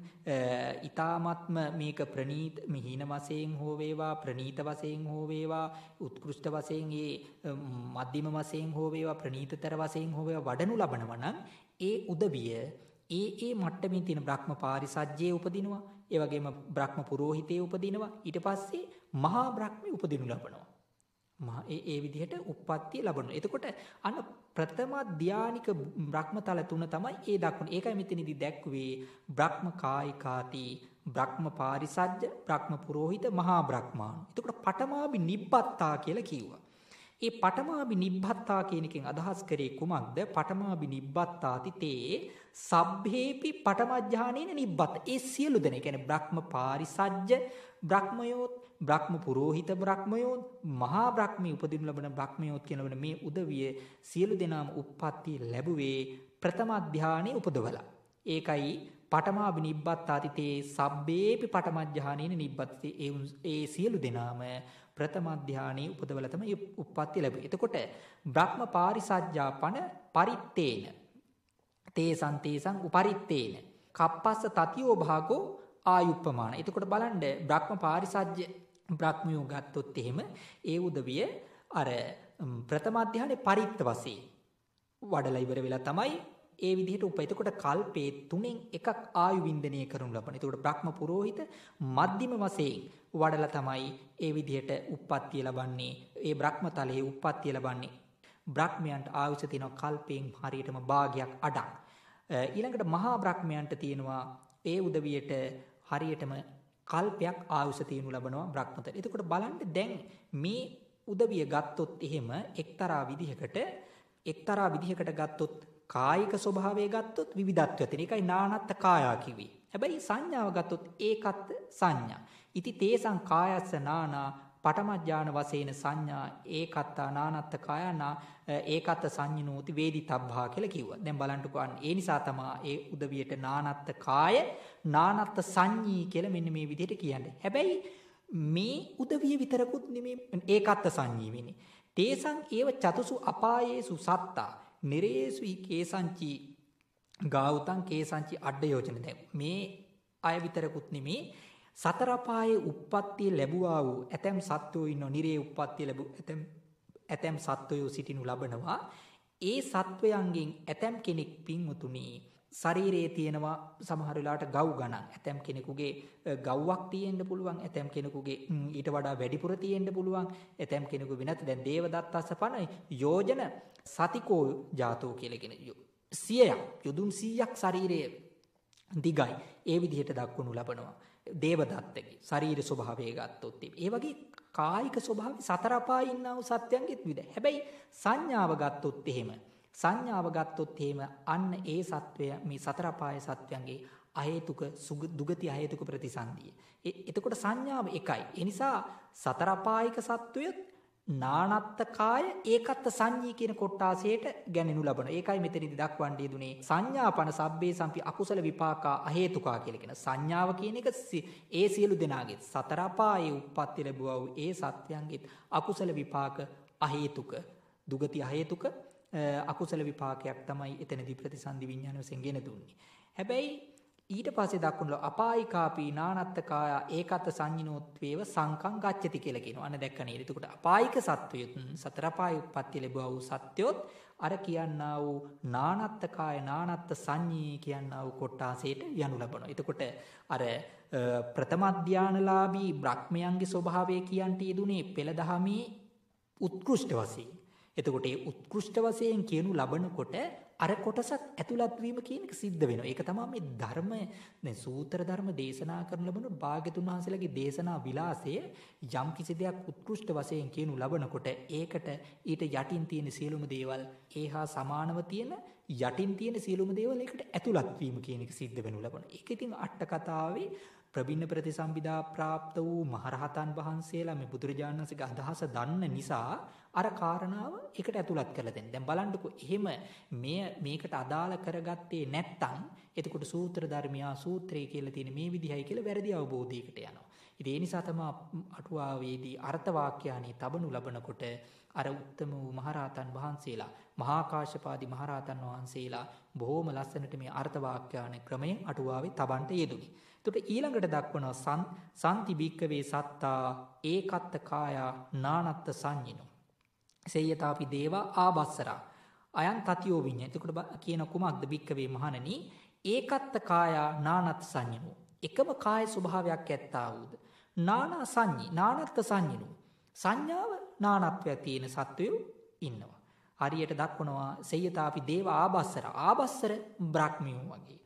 ඊ타ත්ම මේක ප්‍රනීත හීන වශයෙන් හෝ වේවා ප්‍රනීත වශයෙන් හෝ වේවා උත්කෘෂ්ඨ වශයෙන් ඒ මධ්‍යම වශයෙන් හෝ වේවා ප්‍රනීතතර වශයෙන් හෝ වේවා වඩනු ලබනවා නම් ඒ උදවිය ඒ මට්ටමින් තියෙන බ්‍රහ්ම පාරිසජ්ජයේ උපදිනවා. ඒ වගේම බ්‍රහ්ම පුරෝහිතයේ උපදිනවා. ඊට පස්සේ මහා බ්‍රහ්මයේ උපදිනු ලබනවා. ඒ විදිහට උප්පත්තිය ලබනවා. එතකොට අන්න ප්‍රථම ධානික බ්‍රහ්මතල තුන තමයි ඒ දක්වන. ඒකයි මෙතනදී දැක්වේ බ්‍රහ්ම කායිකාති, බ්‍රහ්ම පාරිසජ්ජ, බ්‍රහ්ම පුරෝහිත, මහා බ්‍රහ්මාණු. එතකොට පඨමාභි නිබ්බත්තා කියලා කිව්වා. ඒ පඨමාභි නිබ්බත්තා කියන එකෙන් අදහස් කරේ කුමක්ද? පඨමාභි නිබ්බත්තාති තේ සබ්බේපි පඨමඥානේන නිබ්බත්. ඒ සියලු දෙනා කියන්නේ බ්‍රහ්ම පාරිසජ්ජ බ්‍රහ්මයෝත්, බ්‍රහ්ම පුරෝහිත බ්‍රහ්මයෝත්, මහා බ්‍රහ්මී උපදිනු ලබන බ්‍රහ්මයෝත් කියන මේ උදවිය සියලු දෙනාම උප්පත්ති ලැබුවේ ප්‍රථම ධානයේ උපදවලා. ඒකයි පඨමාභි නිබ්බත්තාති තේ සබ්බේපි පඨමඥානේන නිබ්බත්. ඒ සියලු දෙනාම ප්‍රථම ධානයේ උපදවලා තමයි උප්පත්ති ලැබුවේ. එතකොට බ්‍රහ්ම පාරිසජ්ජාපන පරිත්තේන තේසං උපරිත්තේන කප්පස්ස තතියෝ භාගෝ ආයුප්පමාන. එතකොට බලන්න බ්‍රහ්ම පාරිසජ්ජ බ්‍රහ්මියෝ ගත්තොත් එහෙම ඒ උදවිය අර ප්‍රථම ධානයේ පරිත්ත වශයෙන් වඩලා ඉවර වෙලා තමයි ඒ විදිහට එතකොට කල්පේ 3න් එකක් ආයු වින්දනය කරනු ලබන. එතකොට බ්‍රහ්ම පුරෝහිත මධ්‍යම වශයෙන් වඩලා තමයි ඒ විදිහට උප්පත්තිය ලබන්නේ. ඒ බ්‍රහ්මතලයේ උප්පත්තිය ලබන්නේ. බ්‍රහ්මයන්ට ආයුෂ තියෙනවා කල්පයෙන් හරියටම භාගයක් අඩක්. ඊළඟට මහා බ්‍රහ්මයන්ට තියෙනවා ඒ උදවියට හරියටම කල්පයක් ආයුෂ තියෙනු ලබනවා බ්‍රහ්මතල. එතකොට බලන්න දැන් මේ උදවිය ගත්තොත් එහෙම එක්තරා විදිහකට ගත්තොත් කායික ස්වභාවය ගත්තොත් විවිධත්වය තියෙන. ඒකයි නානත්ත් කායා කිවි. හැබැයි සංඥාව ගත්තොත් ඒකත් සංඥා. ඉති තේසං කායස්ස නානා පඨමඥාන වශයෙන් සංඥා ඒකත්තා නානත්ත් කායනා ඒකත් සංඤ්ඤනෝති වේදිතබ්බා කියලා කිව්වා. දැන් බලන්නකෝ ඒ නිසා තමයි ඒ උදවියට නානත්ත් කාය නානත්ත් සංඤී කියලා මෙන්න මේ විදිහට කියන්නේ. හැබැයි මේ උදවිය විතරකුත් නෙමේ ඒකත්ත් සංඤී වෙන්නේ. තේසං ඒව චතුසු අපායේසු සත්තා නිරේසුයි කේසංචි ගාවුතං කේසංචි අඩ යෝජන. දැන් මේ අය විතරකුත් නෙමේ සතර අපායේ උප්පත්තිය ලැබුවා වූ ඇතැම් සත්වෝ ඉන්නෝ. නිරේ උප්පත්තිය ලැබු ඇතැම් සත්වයෝ සිටිනු ලබනවා. ඒ සත්වයන්ගෙන් ඇතැම් කෙනෙක් පින්වතුනි ශරීරයේ තියෙනවා සමහර වෙලාවට ගව් ගණන්. ඇතැම් කෙනෙකුගේ ගව්වක් තියෙන්න පුළුවන්. ඇතැම් කෙනෙකුගේ ඊට වඩා වැඩිපුර තියෙන්න පුළුවන්. ඇතැම් කෙනෙකු වෙනත් දැන් දේවදත්තස්ස පණ යෝජන සතිකෝ ජාතෝ කියලා කියන 100ක් යොදුන් 100ක් ශරීරයේ දිගයි. ඒ විදිහට දක්වනු ලබනවා. දේවදත්තගේ ශරීර ස්වභාවය ගත්තොත් ඒ වගේ කායික ස්වභාවය සතර අපායේ ඉන්නා වූ සත්‍යයන්ගෙත් විදයි. හැබැයි සංඥාව ගත්තොත් එහෙම අන්න ඒ සත්වය මේ සතර අපායේ සත්‍යයන්ගේ අහේතුක දුගති අහේතුක ප්‍රතිසන්දිය. එතකොට සංඥාව එකයි. ඒ නිසා සතර අපායික සත්වයත් නානත්ත් කාය ඒකත්ත සංඤී කියන කොටාසයට ගැනෙනු ලබන. ඒකයි මෙතනදී දක්වන්නේ දුනේ සංඥාපන සබ්බේ සම්පි අකුසල විපාකා අහේතුකා කියලා කියන. සංඥාව කියන එක ඒ සියලු දෙනාගේ සතර අපායේ උප්පත්ති ලැබුවා වූ ඒ සත්‍යයන්ගේ අකුසල විපාක අහේතුක දුගති අහේතුක අකුසල විපාකයක් තමයි එතනදී ප්‍රතිසන්දි විඥාන වශයෙන් ගෙන දුන්නේ. හැබැයි ඊට පස්සේ දක්වන අපායිකාපී නානත්ත් කාය ඒකත් සංඤිනෝත්වේව සංකං ගච්ඡති කියලා කියනවා. අන්න දැක්ක නේද? එතකොට අපායික සත්වයොත් සතර අපාය උප්පත්ති ලැබුවා වූ සත්‍යොත් අර කියන්නා වූ නානත්ත් කාය නානත්ත් සංඤී කියන්නා වූ කොටාසයට යනු ලබනවා. එතකොට අර ප්‍රථම ධානලාභී බ්‍රහ්මයන්ගේ ස්වභාවය කියන්ට යෙදුනේ පෙළ දහමේ උත්කෘෂ්ඨ වශයෙන්. එතකොට ඒ උත්කෘෂ්ඨ වශයෙන් කියනු ලබනකොට අර කොටසත් ඇතුළත් වීම කියන එක සිද්ධ වෙනවා. ඒක තමයි මේ ධර්ම දැන් සූත්‍ර ධර්ම දේශනා කරන ලබන භාග්‍යතුන් වහන්සේලාගේ දේශනා විලාසය යම් කිසි දෙයක් උත්කෘෂ්ඨ වශයෙන් කියනු ලබනකොට ඒකට ඊට යටින් තියෙන සියලුම දේවල් ඒහා සමානව තියෙන යටින් තියෙන සියලුම දේවල් ඒකට ඇතුළත් වීම කියන එක සිද්ධ වෙනු ලබන. ඒක ඉතින් අට කතාවේ ප්‍රබින්න ප්‍රතිසම්පදා પ્રાપ્ત වූ මහරහතන් වහන්සේලා මේ බුදුරජාණන් වහන්සේගේ අදහස දන්න නිසා අර කාරණාව එකට ඇතුළත් කරලා දෙන්න. දැන් බලන්නකො එහෙම මේකට අදාළ කරගත්තේ නැත්නම් එතකොට සූත්‍ර ධර්මයා සූත්‍රය කියලා තියෙන මේ විදිහයි කියලා වැරදි අවබෝධයකට යනවා. ඉතින් ඒ නිසා තමයි අටුවාවේදී අර්ථ වාක්‍යානේ තබනු ලබනකොට අර උත්තම වූ මහරහතන් වහන්සේලා මහා කාශ්‍යපාදී මහරහතන් වහන්සේලා බොහොම ලස්සනට මේ අර්ථ වාක්‍යාන ක්‍රමයෙන් අටුවාවේ තබන්ට යෙදුනි. එතකොට ඊළඟට දක්වනවා සන්ති භික්කවේ සත්තා ඒකත්ත කායා නානත්ත සංඤිනෝ සේයතාපි දේවා ආබස්සරා අයං තතියෝ විඤ්ඤා. එතකොට කියන කුමක්ද භික්කවේ මහණනි ඒකත්ත කායා නානත්ත සංඤිනෝ එකම කාය ස්වභාවයක් ඇත්තා වූද නානා සංඤි නානත්ත සංඤිනෝ සංඥාව නානත්වයක් තියෙන සත්වයෝ ඉන්නවා. හරියට දක්වනවා සේයතාපි දේවා ආබස්සර බ්‍රහ්මියෝ වගේ.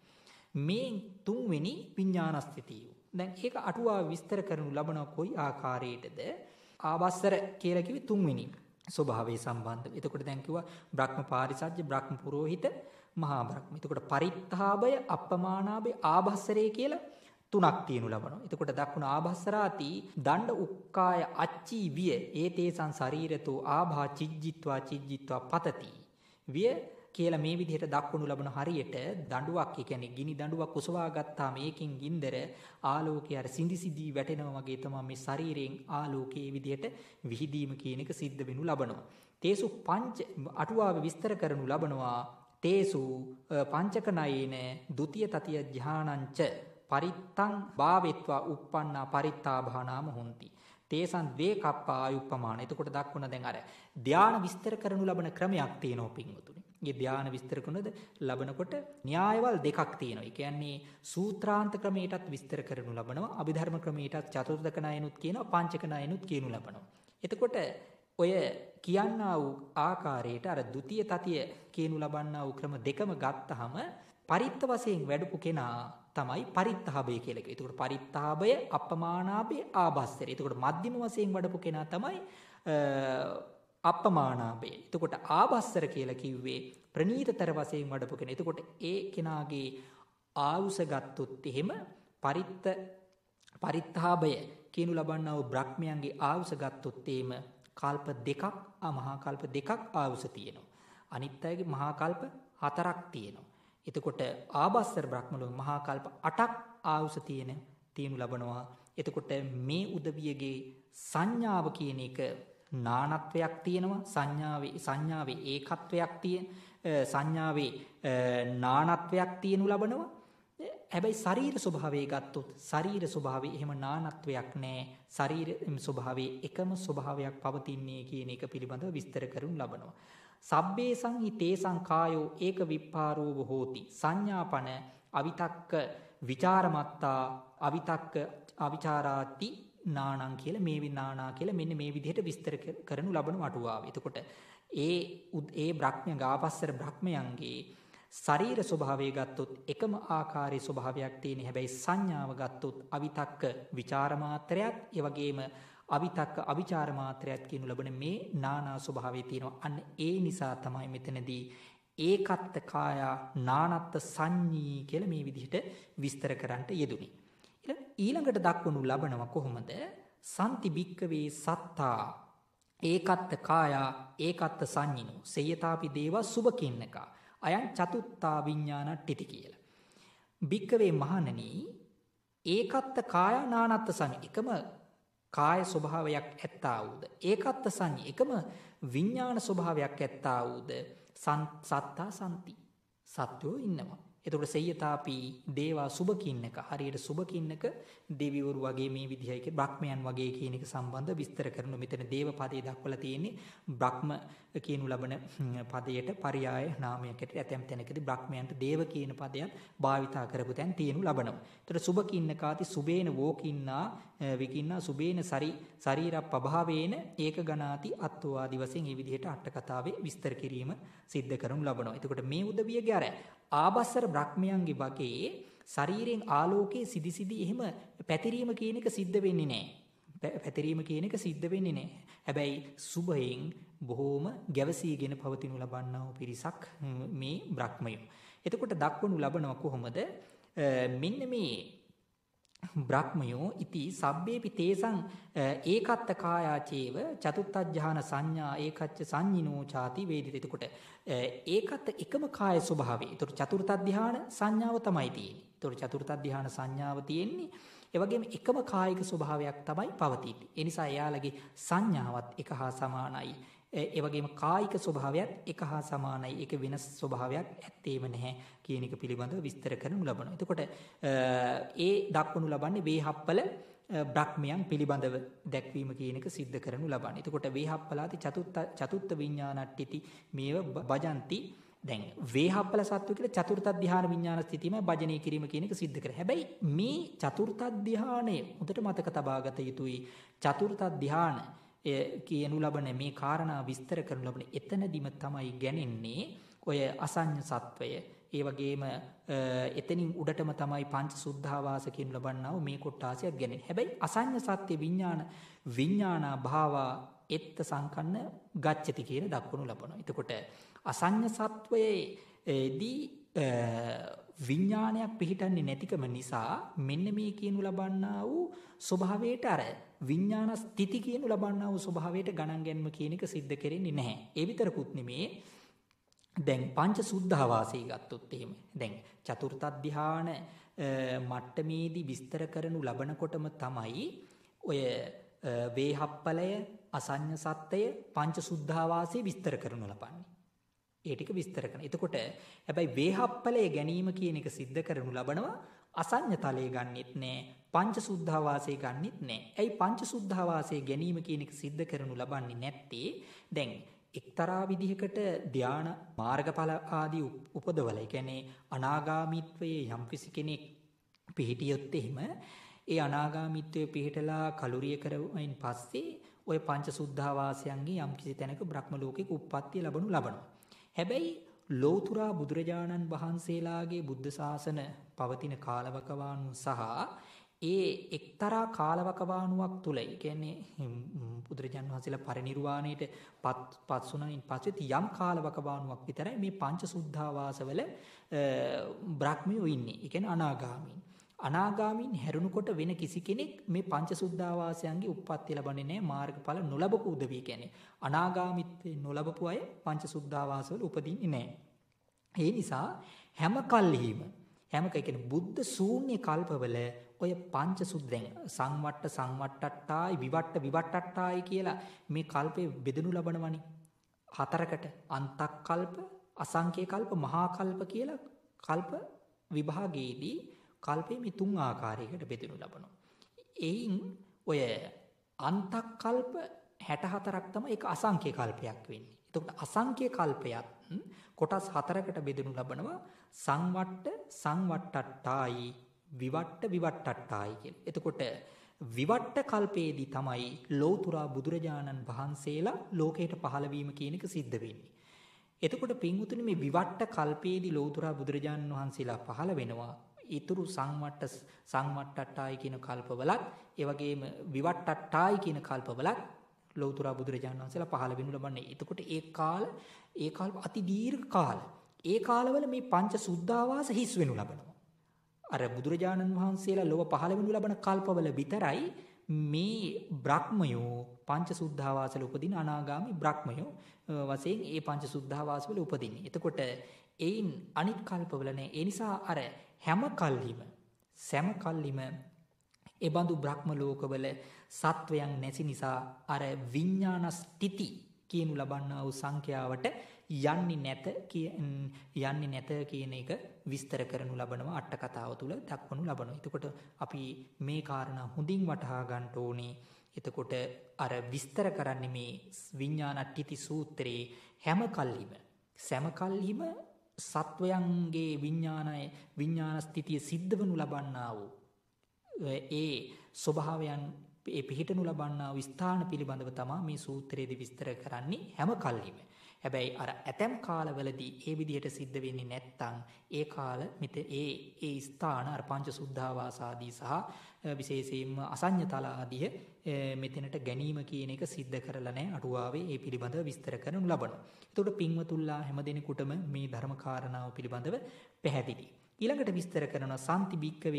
මේ තුන්වෙනි විඥානස්ථිතිය. දැන් ඒක අටුවා විස්තර කරනු ලබන කොයි ආකාරයටද ආබස්සර කියලා කිව්වේ තුන්වෙනි ස්වභාවය සම්බන්ධව. එතකොට දැන් කිව්වා බ්‍රහ්ම පාරිසජ්ජ බ්‍රහ්ම පුරෝහිත මහා බ්‍රහ්ම. එතකොට පරිත්තාභය අප්පමානාභය ආබස්සරේ කියලා තුනක් තියෙනු ලබනවා. එතකොට දක්වන ආභස්සරාති දණ්ඩ උක්කාය අච්චී විය ඒතේසං ශරීරතෝ ආභා චිජ්ජිත්වා පතති. විය කියලා මේ විදිහට දක්වනු ලබන හරියට දඬුවක්, ඒ කියන්නේ ගිනි දඬුවක් උසවා ගත්තාම ඒකෙන් ගින්දර ආලෝකය අර සිඳි වැටෙනවා වගේ තමයි මේ ශරීරයෙන් ආලෝකයේ විදිහට විහිදීම කියන එක සිද්ධ වෙනු ලබනවා. තේසු පංච අටුවාවේ විස්තර කරනු ලබනවා තේසු පංචක නයේන ဒ ුතිය තතිය ධානංච පරිත්තං භාවෙත්වා uppannā පරිත්තාභානාම හොಂತಿ. තේසං ද්වේ කප්පා ආයුප්පමාන. එතකොට දක්වන දැන් අර ධාන විස්තර කරනු ලබන ක්‍රමයක් තියෙනවා පින්වතුනි. මේ ධාන විස්තර කරනද ලබනකොට න්‍යායවල දෙකක් තියෙනවා. ඒ කියන්නේ සූත්‍රාන්ත ක්‍රමයටත් විස්තර කරනු ලබනවා. අභිධර්ම ක්‍රමයටත් චතුර්ථක නයනුත් කියනවා, පංචක නයනුත් කියනු ලබනවා. එතකොට ඔය කියන්නා වූ ආකාරයට අර ဒ ුතිය තතිය කියනු ලබන්නා වූ ක්‍රම දෙකම ගත්තහම පරිත්ත වශයෙන් වැඩපු කෙනා තමයි පරිත්තාභය කියලා කිව්වේ. එතකොට පරිත්තාභය අප්පමානාභය ආභස්සරය. එතකොට මධ්‍යම වශයෙන් වඩපු කෙනා තමයි අප්පමානාභය. එතකොට ආභස්සර කියලා කිව්වේ ප්‍රනීතතර වශයෙන් වඩපු කෙනා. එතකොට ඒ කෙනාගේ ආයුෂ ගත්තොත් එහෙම පරිත්තාභය කියනු ලබන්නා වූ බ්‍රහ්මයන්ගේ ආයුෂ ගත්තොත් එහෙම කල්ප දෙකක් මහා කල්ප දෙකක් ආයුෂ තියෙනවා. අනිත් අයගේ මහා කල්ප 4ක් තියෙනවා. එතකොට ආභස්සර බ්‍රහ්මලෝක මහා කල්ප 8ක් ආයුෂ තියෙනු ලබනවා. එතකොට මේ උදවියගේ සංඥාව කියන එක නානත්වයක් තියෙනවා. සංඥාවේ ඒකත්වයක් සංඥාවේ නානත්වයක් තියෙනු ලබනවා. හැබැයි ශරීර ස්වභාවය ගත්තොත් ශරීර ස්වභාවය එහෙම නානත්වයක් නැහැ. ශරීර ස්වභාවයේ එකම ස්වභාවයක් පවතින්නේ කියන එක පිළිබඳව විස්තර කරනු ලබනවා. සබ්බේසං හි තේසං කායෝ ඒක විප්පාරෝව හෝති සංඥාපන අවිතක්ක විචාරමත්තා අවිතක්ක අවිචාරාති නානං කියලා මේ නානා කියලා මෙන්න මේ විදිහට විස්තර කරනු ලබන අටුවාව. එතකොට ඒ බ්‍රහ්ම ආභස්සර බ්‍රහ්මයන්ගේ ශරීර ස්වභාවය ගත්තොත් එකම ආකාරයේ ස්වභාවයක් තියෙන. හැබැයි සංඥාව ගත්තොත් අවිතක්ක විචාර මාත්‍රයක්, ඒ වගේම අවිතක්ක අවිචාර මාත්‍රයක් කියනු ලබන මේ නානා ස්වභාවය තියෙනවා. අන්න ඒ නිසා තමයි මෙතනදී ඒකත්ත කායා නානත්ත සංඤී කියලා මේ විදිහට විස්තර කරන්නට යෙදුනේ. ඊළඟට දක්වනු ලබනවා කොහොමද? සන්ති භික්කවේ සත්තා ඒකත්ත කායා ඒකත්ත සංඤිනෝ සේයතාපි දේවා සුභකින්නකා අයං චතුත්තා විඥානට්ඨිති කියලා. භික්කවේ මහණනි ඒකත්ත කායා නානත්ත සංඤී එකම කාය ස්වභාවයක් ඇත්තා වූද ඒකත්ත සංඤී එකම විඥාන ස්වභාවයක් ඇත්තා වූද සත්තා සම්ති සත්වෝ ඉන්නවා. එතකොට සේයතාපි දේවා සුභකින්නක හරියට සුභකින්නක දෙවිවරු වගේ මේ විදිහයි බ්‍රහ්මයන් වගේ කියන එක සම්බන්ධ විස්තර කරන මෙතන දේව පදේ දක්වලා තියෙන්නේ බ්‍රහ්ම කියනු ලබන පදයට පర్యాయ නාමයකට ඇතැම් තැනකදී බ්‍රහ්මයන්ට දේව කියන පදයක් භාවිතා කරපු තැන් තියෙනු ලබනවා. එතකොට සුභකින්නකාති සුබේන වෝකින්නා විකින්නා සුබේන ශරීරප්පභාවේන ඒක ගණාති අත්ෝ ආදි වශයෙන් මේ විදිහට අට කතාවේ විස්තර කිරීම සිද්ධ කරනු ලබනවා. එතකොට මේ උදවියගේ අර ආභස්සර බ්‍රහ්මයන්ගේ වගේ ශරීරයෙන් ආලෝකයේ සිදි එහෙම පැතිරීම කියන එක සිද්ධ වෙන්නේ නැහැ. පැතිරීම කියන එක සිද්ධ වෙන්නේ නැහැ. හැබැයි සුභයෙන් බොහෝම ගැවසීගෙන පවතිනු ලබන්නා වූ පිරිසක් මේ බ්‍රහ්මයෝ. එතකොට දක්වනු ලබනවා කොහොමද? මෙන්න මේ බ්‍රහ්මයෝ ඉති සබ්බේපි තේසං ඒකත්ත කායාචේව චතුත්ථඥාන සංඥා ඒකච්ච සංඤිනෝ ചാති වේදිත. එතකොට ඒකත් එකම කාය ස්වභාවය. එතකොට චතුර්ථ ධ්‍යාන සංඥාව තමයි තියෙන්නේ. එතකොට චතුර්ථ ධ්‍යාන සංඥාව තියෙන්නේ. ඒ වගේම එකම කායික ස්වභාවයක් තමයි පවතින්නේ. ඒ නිසා එයාලගේ සංඥාවත් එක හා සමානයි. ඒ වගේම කායික ස්වභාවයත් එක හා සමානයි. ඒක වෙනස් ස්වභාවයක් ඇත්තේම නැහැ කියන එක පිළිබඳව විස්තර කරනු ලබනවා. එතකොට ඒ දක්වනු ලබන්නේ වේහප්පල බ්‍රහ්මයන් පිළිබඳව දැක්වීම කියන එක සිද්ධ කරනු ලබන්නේ. එතකොට වේහප්පලාති චතුත්ථ විඥානට්ඨිති මේව භජಂತಿ. දැන් වේහප්පල සත්ව කියලා චතුර්ථ ධ්‍යාන විඥාන ස්ථිතියම භජනය කිරීම කියන එක සිද්ධ කරා. හැබැයි මේ චතුර්ථ ධ්‍යානය හොඳට මතක තබා ගත යුතුයි. චතුර්ථ ධ්‍යාන කියනු ලබන මේ කාරණා විස්තර කරනු ලබන එතනදිම තමයි ගැනෙන්නේ ඔය අසඤ්ඤ සත්වය. ඒ වගේම එතනින් උඩටම තමයි පංච සුද්ධාවාස කියනු ලබන්නා වූ මේ කොටාසියක් ගැනෙන්නේ. හැබැයි අසඤ්ඤ සත්‍ය විඥානා භාවා එත්ත සංකන්න ගච්ඡති කියන දක්වනු ලබනවා. එතකොට අසඤ්ඤ සත්වයේදී විඥානයක් පිහිටන්නේ නැතිකම නිසා මෙන්න මේ කියනු ලබන්නා වූ ස්වභාවයට අර විඥාන ස්ථಿತಿ කියනු ලබන්නා වූ ස්වභාවයට ගණන් ගැනීම කියන එක සිද්ධ කරන්නේ නැහැ. ඒ විතරකුත් නෙමේ. දැන් පංච සුද්ධාවාසී ගත්තොත් එහෙම. දැන් චතුර්ථ ධ්‍යාන මට්ටමේදී විස්තර කරනු ලබනකොටම තමයි ඔය වේහප්පලය අසඤ්ඤ සත්‍යය පංච සුද්ධාවාසී විස්තර කරනු ලබන්නේ. ඒ ටික විස්තර කරන. එතකොට හැබැයි වේහප්පලයේ ගැනීම කියන එක සිද්ධ කරනු ලබනවා අසඤ්ඤ තලයේ ගන්නෙත් නෑ පංච සුද්ධාවාසයේ ගන්නෙත් නෑ. ඇයි පංච සුද්ධාවාසයේ ගැනීම කියන එක සිද්ධ කරනු ලබන්නේ නැත්තේ? දැන් එක්තරා විදිහකට ධාන මාර්ගඵල ආදී උපදවල, ඒ කියන්නේ අනාගාමීත්වයේ යම්කිසි කෙනෙක් පිහිටියොත් එහෙම ඒ අනාගාමීත්වයේ පිහිටලා කලුරිය කරවයින් පස්සේ ඔය පංච සුද්ධාවාසයන්ගේ යම්කිසි තැනක බ්‍රහ්ම ලෝකයක උප්පත්තිය ලබනවා. හැබැයි ලෞතුරා බුදුරජාණන් වහන්සේලාගේ බුද්ධ ශාසන පවතින කාලවකවානුව සහ ඒ එක්තරා කාලවකවානුවක් තුළ, ඒ කියන්නේ බුදුරජාණන් වහන්සේලා පරිනිර්වාණයට පත් වුණායින් පස්සේ යම් කාලවකවානුවක් විතරයි මේ පංච සුද්ධාවාසවල බ්‍රහ්මයෝ ඉන්නේ. ඒ කියන්නේ අනාගාමීන්. අනාගාමීන් හැරුණකොට වෙන කිසි කෙනෙක් මේ පංච සුද්ධාවාසයන්ගේ උප්පත්තිය ලබන්නේ නැහැ. මාර්ගඵල නොලබපු උදවිය කියන්නේ අනාගාමීත්වේ නොලබපු අය පංච සුද්ධාවාසවල උපදින්නේ නැහැ. ඒ නිසා හැම කල්හිම කියන්නේ බුද්ධ ශූන්‍ය කල්පවල ඔය පංච සුද්ධෙන් සංවට්ටට්ටායි විවට්ටට්ටායි කියලා මේ කල්පේ බෙදනු ලබනවනේ. හතරකට අන්තක් කල්ප, අසංඛ්‍ය කල්ප, මහා කල්ප කියලා කල්ප විභාගයේදී කල්පේ මේ තුන් ආකාරයකට බෙදනු ලබනවා. එයින් ඔය අන්තක් කල්ප 64ක් තමයි ඒක අසංඛ්‍ය කල්පයක් වෙන්නේ. එතකොට අසංඛ්‍ය කල්පයත් කොටස් හතරකට බෙදනු ලබනවා. සංවට්ටට්ටායි විවට්ටට්ටායි කියලා. එතකොට විවට්ට කල්පයේදී තමයි ලෞතුරා බුදුරජාණන් වහන්සේලා ලෝකයට පහළ වීම කියන එක සිද්ධ වෙන්නේ. එතකොට පින්වතුනි මේ විවට්ට කල්පයේදී ලෞතුරා බුදුරජාණන් වහන්සේලා පහළ වෙනවා. ඊතුරු සංවට්ටට්ටායි කියන කල්පවලත් ඒ වගේම විවට්ටට්ටායි කියන කල්පවලත් ලෞතුරා බුදුරජාණන් වහන්සේලා පහළ වෙනු ලබන්නේ. එතකොට ඒ කාල අති දීර්ඝ කාල. ඒ කාලවල මේ පංච සුද්ධාවාස හිස් වෙනු ලබනවා. අර බුදුරජාණන් වහන්සේලා ලොව පහළ වෙනු ලබන කල්පවල විතරයි මේ බ්‍රහ්මයෝ පංච සුද්ධාවාසවල උපදින අනාගාමී බ්‍රහ්මයෝ වශයෙන් ඒ පංච සුද්ධාවාසවල උපදින්නේ. එතකොට ඒයින් අනිත් කල්පවල නෑ. ඒ නිසා අර හැම කල්හිම ඒ බඳු බ්‍රහ්ම ලෝකවල සත්වයන් නැති නිසා අර විඥාන ස්ථಿತಿ කියනු ලබන්නා වූ සංඛ්‍යාවට යන්නේ නැත කියන එක විස්තර කරනු ලබනවා අට කතාව තුළ දක්වනු ලබනවා. එතකොට අපි මේ කාරණා හොඳින් වටහා ගන්න ඕනේ. එතකොට අර විස්තර කරන්නේ මේ විඥානට්ඨිති සූත්‍රයේ හැම කල්හිම සත්වයන්ගේ විඥාන ස්ථිතිය සිද්ධ වනු ලබන්නා වූ ඒ ස්වභාවයන් ඒ පිහිටනු ලබන්නා වූ ස්ථාන පිළිබඳව තමයි මේ සූත්‍රයේදී විස්තර කරන්නේ හැම කල්හිම. හැබැයි අර ඇතැම් කාලවලදී ඒ විදිහට සිද්ධ වෙන්නේ නැත්නම් ඒ කාල ඒ ස්ථාන අර පංච සුද්ධාවාස ආදී සහ විශේෂයෙන්ම අසඤ්ඤතල ආදී මෙතනට ගැනීම කියන එක සිද්ධ කරලා නැහැ. අටුවාවේ ඒ පිළිබඳව විස්තර කරනු ලබනවා. එතකොට පින්වතුල්ලා හැමදෙනෙකුටම මේ ධර්ම කාරණාව පිළිබඳව පැහැදිලි. ඊළඟට විස්තර කරනවා සම්ති භික්කවේ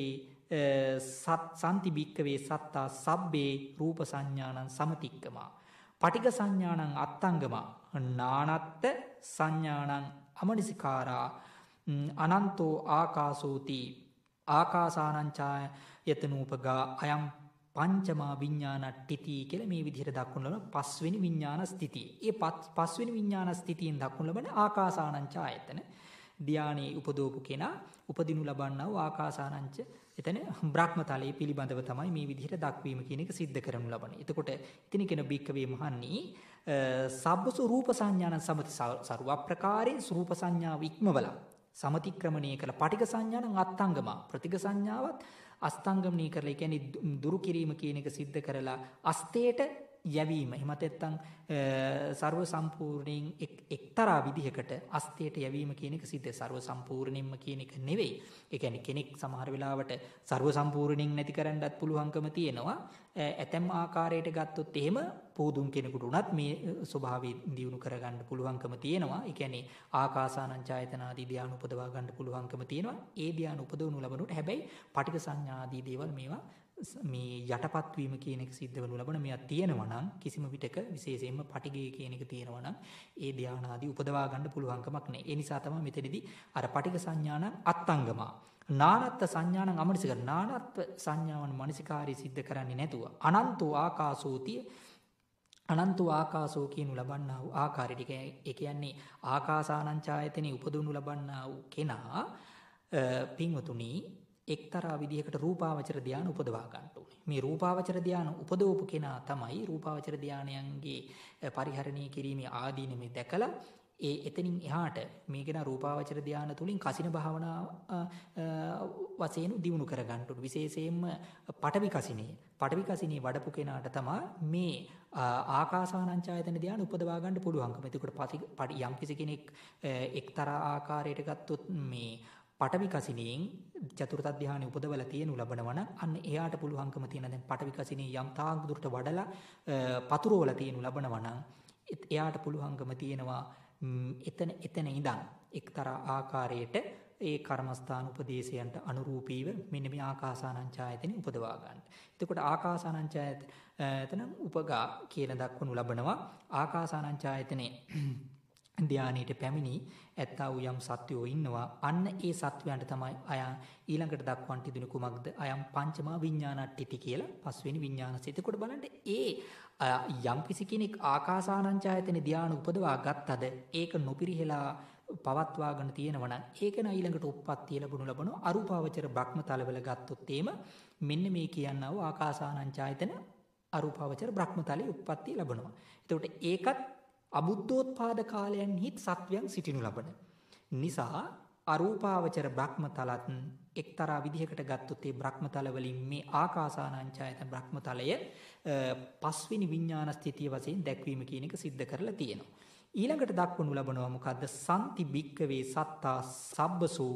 සන්ති භික්කවේ සත්තා සබ්බේ රූප සංඥානං සමතික්කමා පටිඝ සංඥානං අත්තංගමා නානත්ත සංඥානං අමනසිකාරා අනන්තෝ ආකාසෝති ආකාසානංචාය යතනූපගා අයම් පංචමා විඤ්ඤාණට්ඨිති කියලා මේ විදිහට දක්වන ලබන පස්වෙනි විඤ්ඤාණ ස්ථිතිය. ඒ පස්වෙනි විඤ්ඤාණ ස්ථිතියෙන් දක්වන ලබන ආකාසානංචායතන ධානයේ උපදෝපු කෙනා උපදිනු ලබන්නා වූ ආකාසානංච එතන බ්‍රහ්මතලයේ පිළිබඳව තමයි මේ විදිහට දක්වීම කියන එක सिद्ध කරනු ලබන්නේ. එතකොට ඉතින් කියන බික්කවේ මහන්නේ සබ්බසු රූප සංඥාන සමති සර්ව ප්‍රකාරයෙන් රූප සංඥාව ඉක්මවලා සමතික්‍රමණය කළ පටිඝ සංඥාන අත්ංගම ප්‍රතිඝ සංඥාවත් අස්තංගමණය කරලා කියන්නේ දුරු කිරීම කියන එක सिद्ध කරලා අස්තේට යැවීම එහෙම නැත්නම් ਸਰව සම්පූර්ණයෙන් එක්තරා විදිහකට අස්තේට යැවීම කියන එක සිද්ධ ਸਰව සම්පූර්ණයෙන්ම කියන එක නෙවෙයි. ඒ කියන්නේ කෙනෙක් සමහර වෙලාවට ਸਰව සම්පූර්ණයෙන් නැති කරන්නත් පුළුවන්කම තියෙනවා. ඇතැම් ආකාරයට ගත්තොත් එහෙම පොදුන් කෙනෙකුට උනත් මේ ස්වභාවය දියුණු කරගන්න පුළුවන්කම තියෙනවා. ඒ කියන්නේ ආකාසානංචායතන ආදී ධ්‍යාන උපදවා ගන්න පුළුවන්කම තියෙනවා. ඒ ධ්‍යාන උපදවනු ලබනකොට හැබැයි පටිඝ සංඥා ආදී දේවල් මේවා මේ යටපත් වීම කියන එක සිද්ධ වෙනු ලබන මෙයා තියෙනවා නම් කිසිම විටක විශේෂයෙන්ම පටිඝය කියන එක තියෙනවා නම් ඒ ධ්‍යාන ආදී උපදවා ගන්න පුළුවන්කමක් නැහැ. ඒ නිසා තමයි මෙතනදී අර පටිඝ සංඥාන අත්තංගමා නානත්ත් සංඥානං අමනසික නානත්ත් සංඥාවන් මනසිකාරී සිද්ධ කරන්නේ නැතුව අනන්තෝ ආකාසෝතිය අනන්තෝ ආකාසෝ කියනු ලබන්නා වූ ආකාරයට ඒ කියන්නේ ආකාසානංචායතනෙ උපදවනු ලබන්නා වූ කෙනා පින්වතුනි එක්තරා විදිහකට රූපාවචර ධානය උපදවා ගන්න ඕනේ. මේ රූපාවචර ධානය උපදවපු කෙනා තමයි රූපාවචර ධානයන්ගේ පරිහරණය කිරීමේ ආදීනමේ දැකලා ඒ එතනින් එහාට මේ කෙනා රූපාවචර ධානය තුලින් කසින භාවනා වශයෙන් දියුණු කර ගන්න ඕනේ. විශේෂයෙන්ම පඨවි කසිනේ වඩපු කෙනාට තමයි මේ ආකාසානංචායතන ධානය උපදවා ගන්න පුළුවන්කම. එතකොට යම් කිසි කෙනෙක් එක්තරා ආකාරයකට ගත්තොත් මේ පඨවි කසිනෙන් චතුර්ථ ධානය උපදවලා තියෙනු ලබනවා නම් අන්න එයාට පුළුවන්කම තියෙන දැන් පඨවි කසිනේ යම් තාක් දුරට වඩලා පතුරවලා තියෙනු ලබනවා නම් එයාට පුළුවන්කම තියෙනවා එතන ඉඳන් එක්තරා ආකාරයට ඒ කර්මස්ථාන උපදේශයන්ට අනුරූපීව මෙන්න මේ ආකාසානංචායතනෙ උපදවා ගන්න. එතකොට ආකාසානංචායතන උපගා කියලා දක්වනු ලබනවා. ආකාසානංචායතනේ ධානයට පැමිණි ඇත්තා වූ යම් සත්වයෝ ඉන්නවා. අන්න ඒ සත්වයන්ට තමයි අයන් ඊළඟට දක්වන්ට ඉදුණු කුමක්ද? අයම් පංචමා විඤ්ඤාණට්ඨිති කියලා පස්වෙනි විඤ්ඤාණස. එතකොට බලන්න ඒ යම් කිසි කෙනෙක් ආකාසානංචායතන ධානය උපදවා ගත්තද ඒක නොපිරිහෙලා පවත්වාගෙන තියෙනවා නම් ඒක න ඊළඟට උප්පත්තිය ලැබුණු ලබන අරූපාවචර බ්‍රහ්මතලවල ගත්තොත් එීම මෙන්න මේ කියනවා වූ ආකාසානංචායතන අරූපාවචර බ්‍රහ්මතලයේ උප්පත්තිය ලැබනවා. එතකොට ඒකත් අබුද්ධෝත්පාද කාලයන්හි සත්වයන් සිටිනු ලබන නිසා අරූපාවචර බ්‍රහ්මතලත් එක්තරා විදිහකට ගත්තොත් ඒ බ්‍රහ්මතල වලින් මේ ආකාසානංචායතන බ්‍රහ්මතලය පස්වෙනි විඤ්ඤාණ ස්ථිතිය වශයෙන් දැක්වීම කියන එක सिद्ध කරලා තියෙනවා. ඊළඟට දක්වනු ලබනවා මොකද්ද? සන්ති භික්කවේ සත්තා සබ්බසෝ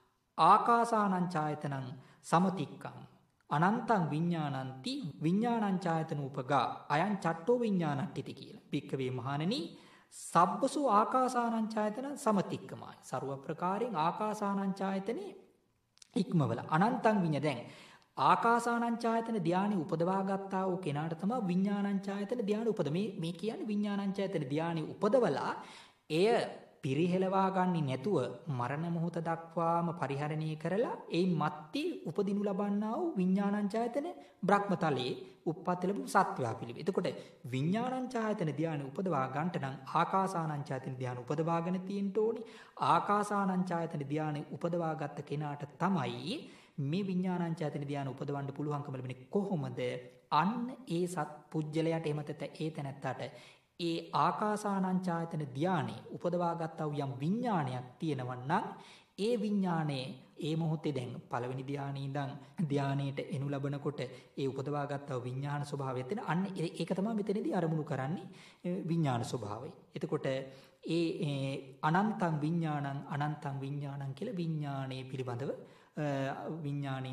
ආකාසානංචායතනං සමතික්කං අනන්තං විඤ්ඤාණන්ති විඤ්ඤාණංචායතන උපගා අයං චට්ටෝ විඤ්ඤාණට්ඨිති කියලා. භික්කවේ මහණෙනි සබ්බසු ආකාසානංචායතන සමතික්කමයි. ਸਰව ප්‍රකාරයෙන් ආකාසානංචායතනේ ඉක්මවල අනන්තං විඤ්ඤා දැන් ආකාසානංචායතන ධානය උපදවා ගත්තා වූ කෙනාට තමයි විඤ්ඤාණංචායතන ධානය උපද මේ කියන්නේ විඤ්ඤාණංචායතන ධානය උපදවලා එය පිරිහෙලවා ගන්නේ නැතුව මරණ මොහොත දක්වාම පරිහරණය කරලා ඒ මත්ති උපදිනු ලබන්නා වූ විඤ්ඤාණංචායතන බ්‍රහ්මතලයේ උප්පත්ති ලැබු සත්වයා පිළිවෙල. එතකොට විඤ්ඤාණංචායතන ධානය උපදවා ගන්නට නම් ආකාසානංචායතන ධානය උපදවාගෙන තියෙන්න ඕනි. ආකාසානංචායතන ධානය උපදවා ගත්ත කෙනාට තමයි මේ විඤ්ඤාණංචායතන ධානය උපදවන්න පුළුවන්කම ලැබෙන්නේ. කොහොමද? අන්න ඒ සත් පුජ්‍යලයට එමෙතත ඒ තැනැත්තට ඒ ආකාසානංචායතන ධානය උපදවා ගත්තා වූ යම් විඤ්ඤාණයක් තියෙනවා නම් ඒ විඤ්ඤාණය ඒ මොහොතේ දැන් පළවෙනි ධානයේ ඉඳන් ධානයට එනු ලබනකොට ඒ උපදවා ගත්තා වූ විඤ්ඤාණ ස්වභාවය එතන අන්න ඒක තමයි මෙතනදී අරමුණු කරන්නේ විඤ්ඤාණ ස්වභාවය. එතකොට ඒ අනන්තං විඤ්ඤාණං කියලා විඤ්ඤාණය පිළිබඳව විඤ්ඤාණය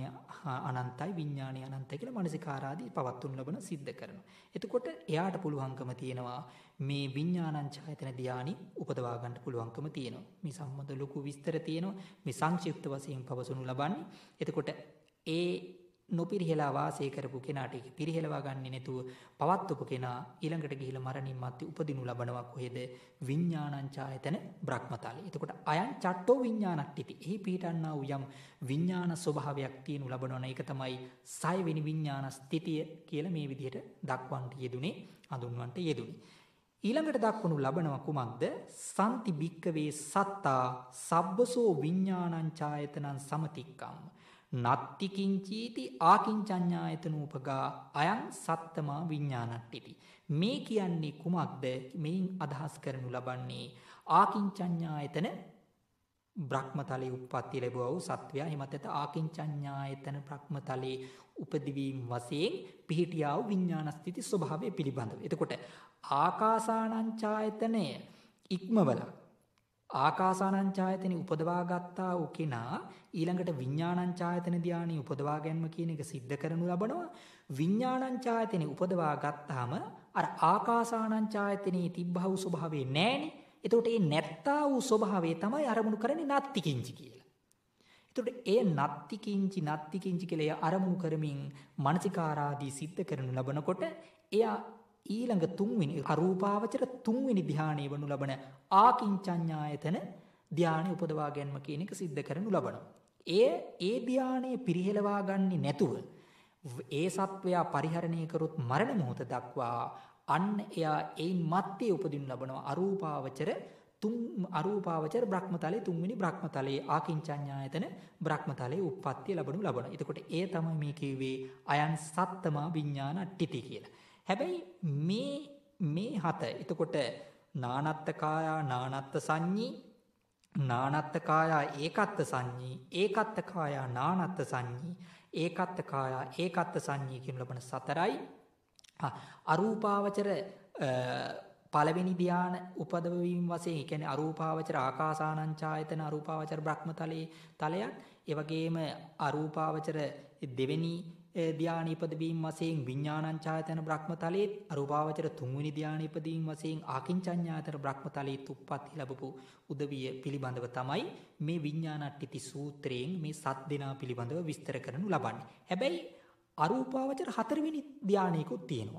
අනන්තයි කියලා මනසිකාරාදී පවත්වනු ලබන සිද්ධ කරනවා. එතකොට එයාට පුළුවන්කම තියෙනවා මේ විඤ්ඤාණංචායතන ධානි උපදවා ගන්න පුළුවන්කම තියෙනවා. මේ සම්බන්ධ ලොකු විස්තර තියෙනවා. මේ සංක්ෂිප්ත වශයෙන් පවසනු ලබන්නේ. එතකොට ඒ නොපිරිහෙලා වාසය කරපු කෙනාට ඒක පිරිහෙලවා ගන්නේ නැතුව පවත්වපු කෙනා ඊළඟට ගිහිලා මරණින් මත්තේ උපදිනු ලබනවා කොහෙද? විඥානංචායතන බ්‍රහ්මතලයේ. එතකොට අයං චට්ටෝ විඥානට්ඨිති. එහි පිහිටන්නා වූ යම් විඥාන ස්වභාවයක් තියෙනු ලබනවා. ඒක තමයි 6 වෙනි විඥාන ස්ථිතිය කියලා මේ විදිහට දක්වන්නට යෙදුනේ, හඳුන්වන්නට යෙදුනේ. ඊළඟට දක්වනු ලබනවා කුමක්ද? සම්ති භික්කවේ සත්තා සබ්බසෝ විඥානංචායතනං සමතික්කම් නත්ති කිංචීති ආකින්චඤ්ඤායතනූපගා අයං සත්තමා විඥානට්ඨිති. මේ කියන්නේ කුමක්ද? මේන් අදහස් කරනු ලබන්නේ ආකින්චඤ්ඤායතන බ්‍රහ්මතලයේ උප්පත්ති ලැබුවා වූ සත්වයා. එමෙතට ආකින්චඤ්ඤායතන බ්‍රහ්මතලයේ උපදිවීම වශයෙන් පිහිටියා වූ විඥාන ස්ථಿತಿ ස්වභාවය පිළිබඳව. එතකොට ආකාසානංචායතනය ඉක්මවලා ආකාසානංචායතනෙ උපදවා ගත්තා වූ කෙනා ඊළඟට විඥානංචායතන ධානය උපදවා ගැනීම කියන එක सिद्ध කරනු ලබනවා. විඥානංචායතනෙ උපදවා ගත්තාම අර ආකාසානංචායතනේ තිබ්බා වූ ස්වභාවය නැහැනේ. එතකොට මේ නැත්තා වූ ස්වභාවය තමයි අරමුණු කරන්නේ නත්ති කිංචි කියලා. එතකොට ඒ නත්ති කිංචි කියලා අරමුණු කරමින් මානසිකාරාදී සිද්ධ කරනු ලබනකොට එයා ඊළඟ තුන්වෙනි අරූපාවචර තුන්වෙනි ධානයේ වනු ලබන ආකින්චඤ්ඤායතන ධානය උපදවා ගැනීම කියන එක සිද්ධ කරනු ලබනවා. ඒ ධානයේ පිරිහෙලවා ගන්නේ නැතුව ඒ සත්වයා පරිහරණය කරොත් මරණ මොහොත දක්වා අන්න එයා ඒන් මත්තේ උපදිනු ලබනවා අරූපාවචර බ්‍රහ්මතලයේ තුන්වෙනි බ්‍රහ්මතලයේ ආකින්චඤ්ඤායතන බ්‍රහ්මතලයේ උප්පත්තිය ලැබනු ලබනවා. එතකොට ඒ තමයි මේ කියුවේ අයං සත්තමා විඥානට්ඨිති කියලා. හැබැයි මේ හත එතකොට නානත්ත කායා නානත්ත සංඤී නානත්ත කායා ඒකත්ත සංඤී ඒකත්ත කායා නානත්ත සංඤී ඒකත්ත කායා ඒකත්ත සංඤී කියන ලබන සතරයි. අරූපාවචර පළවෙනි ධාන උපදවීම වශයෙන් ඒ කියන්නේ අරූපාවචර ආකාසානංචායතන අරූපාවචර බ්‍රහ්මතලයේ තලයක් ඒ වගේම අරූපාවචර දෙවෙනි ධානය ඉපදවීම වශයෙන් විඥානංචායතන බ්‍රහ්මතලයේ අරූපාවචර තුන්වෙනි ධානය ඉපදවීම වශයෙන් ආකින්චඤ්ඤායතන බ්‍රහ්මතලයේ උප්පත්ති ලැබපු උදවිය පිළිබඳව තමයි මේ විඥානට්ඨිති සූත්‍රයෙන් මේ සත් දෙනා පිළිබඳව විස්තර කරනු ලබන්නේ. හැබැයි අරූපාවචර හතරවෙනි ධානයකුත් තියෙනවා.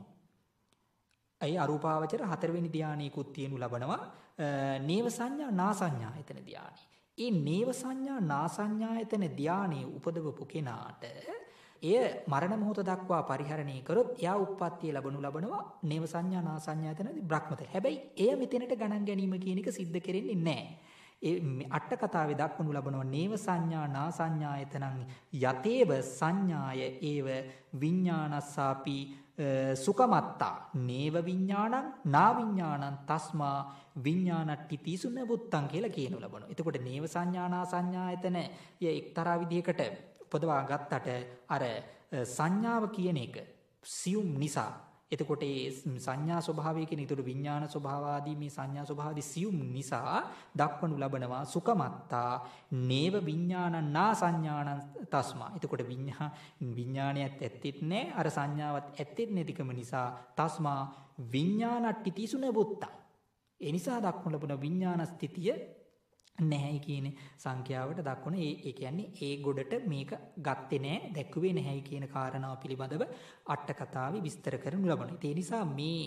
ඒ අරූපාවචර හතරවෙනි ධානයකුත් තියෙනු ලබනවා නේව සංඥා නාසඤ්ඤායතන ධානය. ඒ නේව සංඥා නාසඤ්ඤායතන ධානයේ උපදවපු කෙනාට එය මරණ මොහොත දක්වා පරිහරණය කරොත් එයා උප්පත්තිය ලබනවා නේව සංඥා නාසඤ්ඤායතන බ්‍රහ්මතල. හැබැයි එය මෙතනට ගණන් ගැනීම කියන එක සිද්ධ කරෙන්නේ නැහැ. ඒ අට කතාවේ දක්වනු ලබනවා නේව සංඥා නාසඤ්ඤායතනං යතේව සංඥාය ඒව විඥානස්සාපි සුකමත්තා නේව විඥානං නා විඥානං තස්මා විඥානට්ඨිති සුනබුත්තං කියලා කියනු ලබනවා. එතකොට නේව සංඥා නාසඤ්ඤායතන එක්තරා විදිහකට උපදවා ගත්තට අර සංඥාව කියන එක සියුම් නිසා එතකොට ඒ සංඥා ස්වභාවය කියන ඊට විඥාන ස්වභාව ආදී මේ සංඥා ස්වභාවදී සියුම් නිසා දක්වනු ලබනවා සුකමත්තා නේව විඥානං නා සංඥානං තස්මා. එතකොට විඥානයත් ඇත්තෙත් නැහැ අර සංඥාවත් ඇත්තෙත් නැතිකම නිසා තස්මා විඥානට්ඨිති සුනබුත්තා. ඒ නිසා දක්වනු ලබන විඥාන ස්ථිතිය නැහැ කියන සංඛ්‍යාවට දක්වන ඒ කියන්නේ ඒ ගොඩට මේක ගත්තේ නැහැ දැක්ුවේ නැහැ කියන කාරණාව පිළිබඳව අට කතාවේ විස්තර කරනු ලබනවා. ඒ නිසා මේ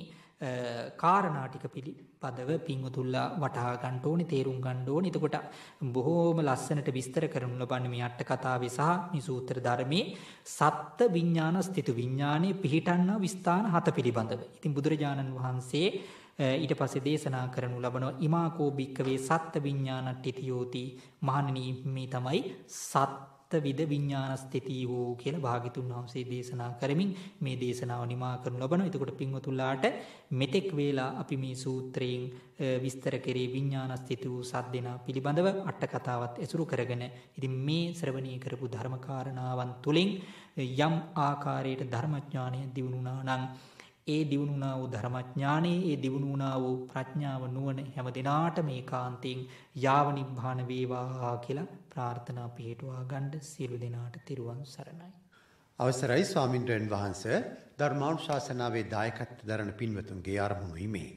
කාරණා ටික පිළිබඳව පින්වතුන්ලා වටහා ගන්න ඕනේ තේරුම් ගන්න ඕනේ. එතකොට බොහෝම ලස්සනට විස්තර කරනු ලබන්නේ මේ අට කතාවේ සහ මේ සූත්‍ර ධර්මයේ සත්ත්‍ය විඥාන ස්ථිත විඥානයේ පිහිටන්නා විස්ථාන හත පිළිබඳව. ඉතින් බුදුරජාණන් වහන්සේ ඊට පස්සේ දේශනා කරනු ලබනවා ඉමාකෝ භික්කවේ සත්ත්‍ය විඥානට්ඨිතියෝති. මහණෙනි මේ තමයි සත්ත්‍විද විඥාන ස්ථිතියෝ කියලා භාග්‍යතුන් වහන්සේ දේශනා කරමින් මේ දේශනාව නිමා කරනු ලබනවා. එතකොට පින්වතුන්ලාට මෙතෙක් වේලා අපි මේ සූත්‍රයෙන් විස්තර කරේ විඥාන ස්ථිතියෝ සත් දෙනා පිළිබඳව අට කතාවත් ඇසුරු කරගෙන ඉතින් මේ ශ්‍රවණය කරපු ධර්ම කාරණාවන් තුලින් යම් ආකාරයකට ධර්මඥානය දියුණුනා නම් ඒ දියුණුනා වූ ධර්මඥානයේ ඒ දියුණුනා වූ ප්‍රඥාව නුවණ හැම දිනාටම ඒකාන්තයෙන් යාව නිබ්බාන වේවා කියලා ප්‍රාර්ථනා පිහිටුවා ගන්න සියලු දෙනාට තිරුවන් සරණයි. අවසරයි ස්වාමින්වයන් වහන්සේ ධර්මානුශාසනාවේ දායකත්ව දරන පින්වතුන්ගේ ආරම්භ වීමේ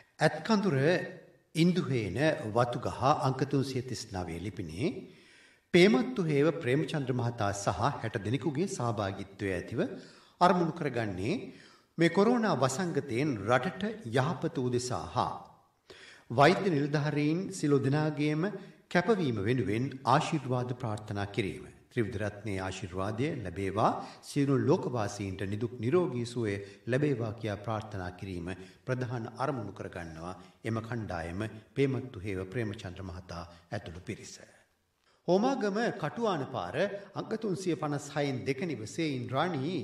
ඇත්කඳුර ඉන්දුහේන වතුගහ අංක 339 ලිපිනේ පේමත්තු හේව ප්‍රේමචන්ද්‍ර මහතා සහ 60 දෙනෙකුගේ සහභාගීත්වය ඇතිව අරමුණු කරගන්නේ මේ කොරෝනා වසංගතයෙන් රටට යහපත උදෙසා හා වෛද්‍ය නිලධාරීන් සියලු දෙනාගේම කැපවීම වෙනුවෙන් ආශිර්වාද ප්‍රාර්ථනා කිරීම. ත්‍රිවිධ රත්නයේ ආශිර්වාදය ලැබේවා, සියලු ලෝකවාසීන්ට නිදුක් නිරෝගී සුවය ලැබේවා කියා ප්‍රාර්ථනා කිරීම ප්‍රධාන අරමුණු කරගන්නවා එම කණ්ඩායම පේමත්තු හේව ප්‍රේමචන්ද්‍ර මහතා ඇතුළු පිරිස. හෝමාගම කටුවාන පාර අංක 356න් 2 නිවසේ ඉන්ද්‍රාණී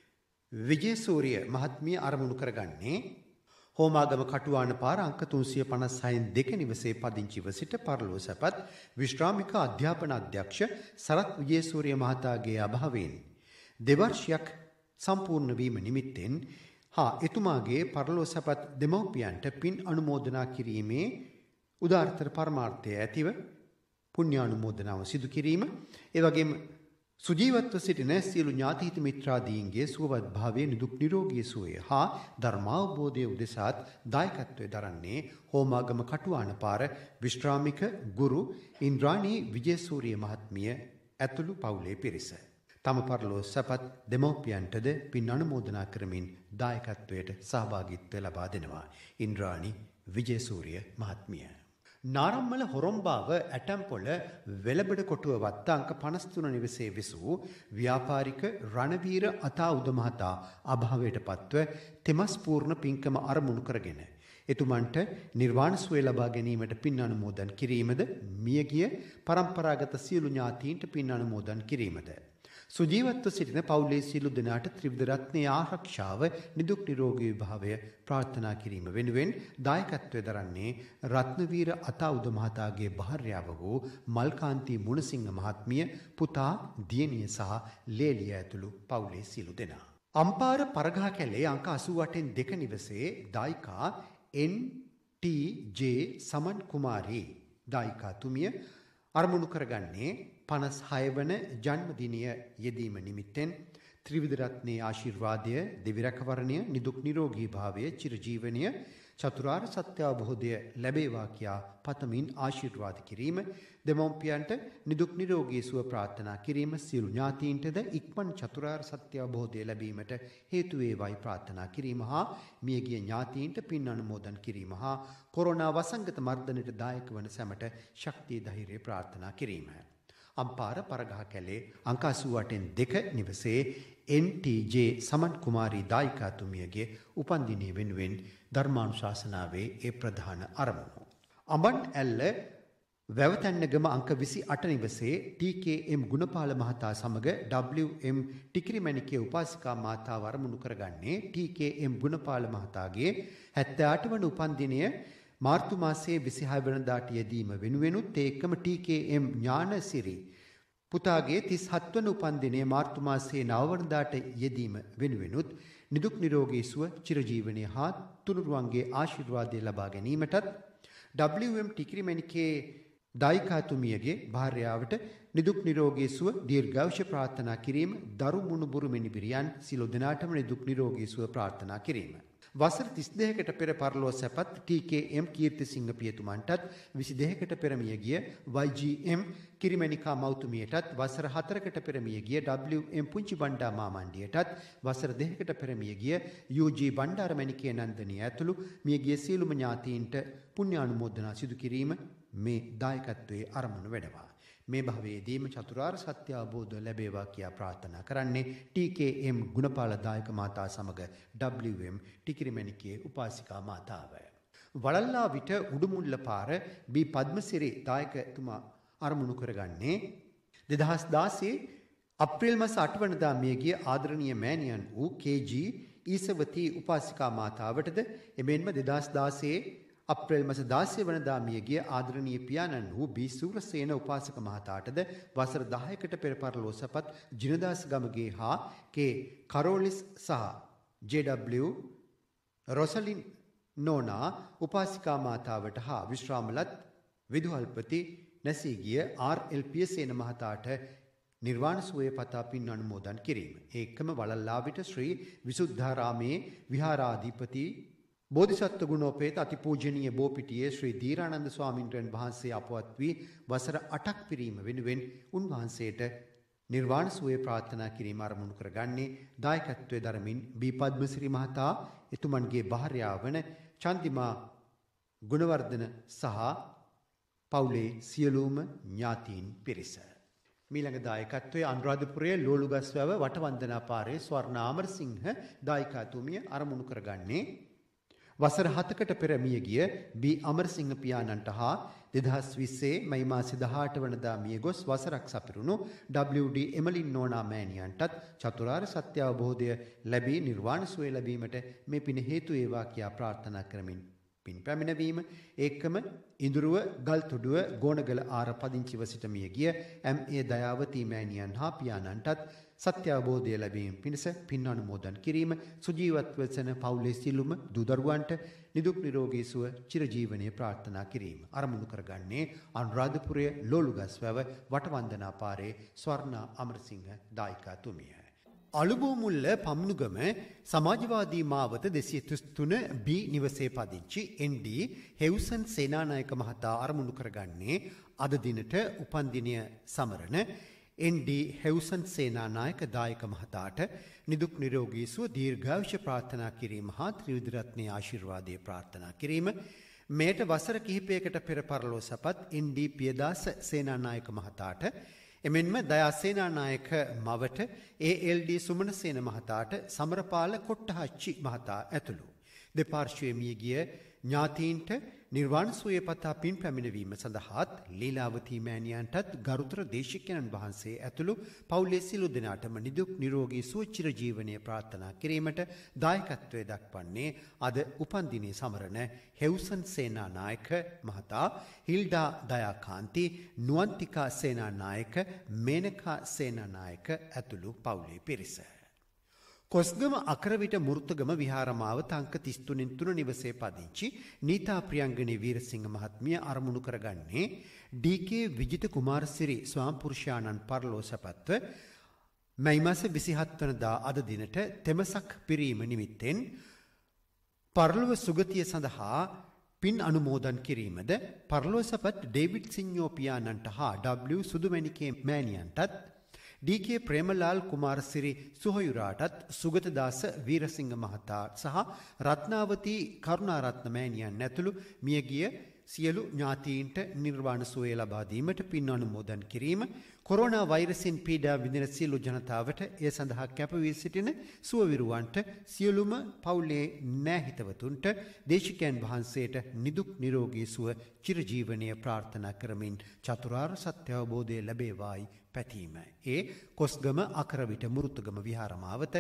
විජේසූරිය මහත්මිය අරමුණු කරගන්නේ හෝමාගම කටුවාන පාර අංක 356න් 2 නිවසේ පදිංචිව සිට පරලෝ සැපත් විශ්‍රාමික අධ්‍යාපන අධ්‍යක්ෂ සරත් විජේසූරිය මහතාගේ අභාවයෙන් දෙවර්ෂයක් සම්පූර්ණ වීම නිමිත්තෙන් හා එතුමාගේ පරලෝ සැපත් දෙමව්පියන්ට පින් අනුමෝදනා කිරීමේ උදාාරතර පරමාර්ථය ඇතිව පුණ්‍යානුමෝදනාව සිදු කිරීම, ඒ වගේම සුජීවත්ව සිටින සියලු ඥාතිහිත මිත්‍රාදීන්ගේ සුවවත් භාවයේ නිදුක් නිරෝගී සුවය හා ධර්මාවබෝධය උදෙසාත් දායකත්වයේ දරන්නේ හෝමාගම කටුවාන පාර විශ්‍රාමික ගුරු ඉන්ද්‍රාණී විජේසූරිය මහත්මිය ඇතුළු පවුලේ පිරිස. තම පරලෝ සැපත් දෙමව්පියන්ටද පින් අනුමෝදනා කරමින් දායකත්වයට සහභාගීත්වය ලබා දෙනවා. ඉන්ද්‍රාණී විජේසූරිය මහත්මිය. නාරම්මල හොරොම්බාව ඇටම්පොළ වෙලබඩ කොටුව වත්ත අංක 53 නිවසේ විසූ ව්‍යාපාරික රණවීර අතාඋද මහතා අභාවයට පත්ව තෙමස් පූර්ණ පින්කම අරමුණු කරගෙන එතුමන්ට නිර්වාණ සුවය ලබා ගැනීමට පින් අනුමෝදන් කිරීමද, මියගිය පරම්පරාගත සියලු ඥාතීන්ට පින් අනුමෝදන් කිරීමද, සුජීවත්ව සිටින පවුලේ සියලු දෙනාට ත්‍රිවිධ රත්නයේ ආරක්ෂාව නිදුක් නිරෝගී භාවය ප්‍රාර්ථනා කිරීම වෙනුවෙන් දායකත්වයේ දරන්නේ රත්නවීර අතාඋද මහතාගේ භාර්යාව වූ මල්කාන්ති මුණසිංහ මහත්මිය, පුතා, දියණිය සහ ලේලිය ඇතුළු පවුලේ සියලු දෙනා. අම්පාර පරගහ කැලේ අංක 88න් 2 නිවසේ දායිකා එන්.ටී.ජේ. සමන් කුමාරී දායිකාතුමිය අරමුණු කරගන්නේ 56 වන ජන්මදිනය යෙදීම නිමිත්තෙන් ත්‍රිවිධ රත්නයේ ආශිර්වාදය, දිව්‍ය රැකවරණය, නිදුක් නිරෝගී භාවය, චිරජීවනය, චතුරාර්ය සත්‍ය අවබෝධය ලැබේවා කියා පතමින් ආශිර්වාද කිරීම, දෙමව්පියන්ට නිදුක් නිරෝගී සුව ප්‍රාර්ථනා කිරීම, සියලු ඥාතීන්ටද ඉක්මන් චතුරාර්ය සත්‍ය අවබෝධය ලැබීමට හේතු වේවායි ප්‍රාර්ථනා කිරීම හා මියගිය ඥාතීන්ට පින් අනුමෝදන් කිරීම හා කොරෝනා වසංගත මර්ධනයට දායක වන සැමට ශක්තිය ධෛර්යය ප්‍රාර්ථනා කිරීම. අම්පාර පරගහ කැලේ අංක 88න් 2 නිවසේ එන්.ටී.ජේ. සමන් කුමාරී දායිකාතුමියගේ උපන්දිනය වෙනුවෙන් ධර්මානුශාසනාවේ ඒ ප්‍රධාන අරමුණු. අඹන් ඇල්ල වැවතැන්නගම අංක 28 නිවසේ ටී.කේ.එම්. ගුණපාල මහතා සමග WM. ටිකිරිමැණිකේ උපාසිකා මාතාව අරමුණු කරගන්නේ ටී.කේ.එම්. ගුණපාල මහතාගේ 78 වන උපන්දිනය මාර්තු මාසයේ 26 වෙනිදාට යෙදීම වෙනුවෙනුත් ඒකම ටී.කේ.එම්. ඥානසිරි පුතාගේ 37 වන උපන්දිනය මාර්තු මාසයේ 9 වෙනිදාට යෙදීම වෙනුවෙනුත් නිදුක් නිරෝගී සුව, චිරජීවනයේ හා තුනුරුවන්ගේ ආශිර්වාදය ලබා ගැනීමටත් WM. ටිකිරිමැණිකේ දායිකාතුමියගේ භාර්යාවට නිදුක් නිරෝගී සුව, දීර්ඝායුෂ ප්‍රාර්ථනා කිරීම, දරු මුණුබුරු මිනිබිරියන් සියලු දෙනාටම නිදුක් නිරෝගී සුව ප්‍රාර්ථනා කිරීම. වසර 32කට පෙර පරලෝ සැපත් ටී.කේ.එම්. කීර්තිසිංහ පියතුමන්ටත් 22කට පෙර මිය ගිය වයි.ජී.එම්. කිරිමැණිකා මෞතුමියටත් වසර 4කට පෙර මිය ගිය WM. පුංචි බණ්ඩා මාමණ්ඩියටත් වසර 2කට පෙර මිය ගිය යූ.ජී. බණ්ඩාරමැණිකේ නන්දනිය ඇතුළු මිය ගිය සියලුම ඥාතීන්ට පුණ්‍යානුමෝදනා සිදු කිරීම මේ දායකත්වයේ අරමුණු වැඩවා. මේ භවයේදීම චතුරාර්ය සත්‍ය අවබෝධය ලැබේවා කියා ප්‍රාර්ථනා කරන්නේ ටී.කේ.එම්. ගුණපාල දායක මාතා සමග WM. ටිකිරිමැණිකේ උපාසිකා මාතාව. වලල්ලා විට උඩුමුල්ල පාර බී පද්මසිරි දායකතුමා අරමුණු කරගන්නේ 2016 අප්‍රේල් මාස 8 වෙනිදා මියගිය ආදරණීය මෑණියන් වූ කේ.ජී. ඊසවති උපාසිකා මාතාවටද එමෙන්ම 2016 අප්‍රේල් මාස 16 වෙනිදා මියගිය ආදරණීය පියාණන් වූ බී සූරසේන උපාසක මහතාටද වසර 10කට පෙර පරලෝ සැපත් ජිනදාස් ගමගේ හා කේ කරෝලිස් සහ ජේ.ඩබ්ලිව් රොසලින් නෝනා උපාසිකා මාතාවට හා විශ්‍රාමලත් විදුහල්පති නැසී ගිය ආර්.එල්. පියසේන මහතාට නිර්වාණ සුවය පතා පින් අනුමෝදන් කිරීම. ඒකම වලල්ලාවිට ශ්‍රී විසුද්ධාරාමේ විහාරාධිපති බෝධිසත්ව ගුණෝපේත අතිපූජනීය බෝපිටියේ ශ්‍රී දීරානන්ද ස්වාමින්වයන් වහන්සේ අපවත් වී වසර 8ක් පිරීම වෙනුවෙන් උන්වහන්සේට නිර්වාණ සුවය ප්‍රාර්ථනා කිරීම අරමුණු කරගන්නේ දායකත්වයේ දරමින් බී පද්මසිරි මහතා එතුමන්ගේ භාර්යාව වන චන්දිමා ගුණවර්ධන සහ පවුලේ සියලුම ඥාතීන් පිරිස. මීළඟ දායකත්වයේ අනුරාධපුරයේ ලෝලුගස්වැව වටවන්දනා පාරේ ස්වර්ණ අමරසිංහ දායිකාතුමිය අරමුණු කරගන්නේ වසර 7කට පෙර මිය ගිය බී අමරසිංහ පියාණන්ට හා 2020 මැයි මාසේ 18 වනදා මිය ගොස් වසරක් සපිරුණු WD එමලින් නෝනා මෑණියන්ටත් චතුරාර්ය සත්‍ය අවබෝධය ලැබී නිර්වාණ සුවය ලැබීමට මේ පින හේතු වේවා කියා ප්‍රාර්ථනා කරමින් පින් පැමිණවීම ඒකම ඉඳුරුව ගල්තොඩුව ගෝණගල ආර පදිංචිව සිට මිය ගිය MA දයාවතී මෑණියන් හා පියාණන්ටත් සත්‍ය අවබෝධය ලැබීම පිණිස පින් අනුමෝදන් කිරීම සුජීවත්ව වසන පවුලේ සිළුම දුදරුවන්ට නිදුක් නිරෝගී සුව චිරජීවනයේ ප්‍රාර්ථනා කිරීම අරමුණු කරගන්නේ අනුරාධපුරයේ ලෝලුගස්වැව වටවන්දනා පාරේ ස්වර්ණ අමරසිංහ දායිකාතුමිය. අලුබෝමුල්ල පම්නුගම සමාජවාදී මාවත 233 B නිවසේ පදිංචි ND හෙව්සන් සේනානායක මහතා අරමුණු කරගන්නේ අද දිනට උපන්දිනය සමරන ND හෙව්සන් සේනානායක දායක මහතාට නිදුක් නිරෝගී සුව දීර්ඝායුෂ ප්‍රාර්ථනා කිරීම හා ත්‍රිවිධ රත්නයේ ආශිර්වාදය ප්‍රාර්ථනා කිරීම මේට වසර කිහිපයකට පෙර පරලෝ සපත් ND පියදාස සේනානායක මහතාට එමෙන්ම දයා සේනානායක මවට ALD සුමනසේන මහතාට සමරපාල කොට්ටහච්චි මහතා ඇතුළු දෙපාර්ශ්වයේ මිය ගිය ඥාතීන්ට නිර්වාණ සුවය පතා පින් පැමිණවීම සඳහාත් ලීලාවතී මෑණියන්ටත් ගරුතර දේශිකයන්න් වහන්සේ ඇතුළු පවුලේ සිළු දෙනාටම නිදුක් නිරෝගී සුව චිරජීවනයේ ප්‍රාර්ථනා කිරීමට දායකත්වයේ දක්වන්නේ අද උපන්දිනයේ සමරන හෙව්සන් සේනානායක මහතා හිල්ඩා දයාකාන්ති නුවන්තිකා සේනානායක මේනකා සේනානායක ඇතුළු පවුලේ පිරිස. කොස්ගම අකරවිට මුෘතගම විහාරමාව තංක 33 නිවසේ පදිංචි නීතා ප්‍රියංගනී වීරසිංහ මහත්මිය අරමුණු කරගන්නේ DK විජිත කුමාරසිරි ස්වාම්පුරුෂයාණන් පරලෝ සැපත්ව මැයි මාස 27 වනදා අද දිනට තෙමසක් පිරීම නිමිත්තෙන් පරලොව සුගතිය සඳහා පින් අනුමෝදන් කිරීමද පරලොව සැපත් ඩේවිඩ් සිඤ්ඤෝ පියාණන්ට හා W සුදුමැණිකේ මෑණියන්ටත් DK ප්‍රේමලාල් කුමාරසිරි සුහයුරාටත් සුගතදාස වීරසිංහ මහතා සහ රත්නාවතී කරුණාරත්න මෑණියන් ඇතුළු මියගිය සියලු ඥාතීන්ට නිර්වාණ සුවය ලබා දීමට පින් අනුමෝදන් කිරීම කොරෝනා වෛරසින් පීඩා විඳින සියලු ජනතාවට එය සඳහා කැප වී සිටින සුවවිරුවන්ට සියලුම පවුලේ නෑහිතවතුන්ට දේශිකයන් වහන්සේට නිදුක් නිරෝගී සුව චිරජීවනයේ ප්‍රාර්ථනා කරමින් චතුරාර්ය සත්‍ය අවබෝධය ලැබේවායි පැතීම. ඒ කොස්ගම අකරවිට මුරුතුගම විහාරමාවත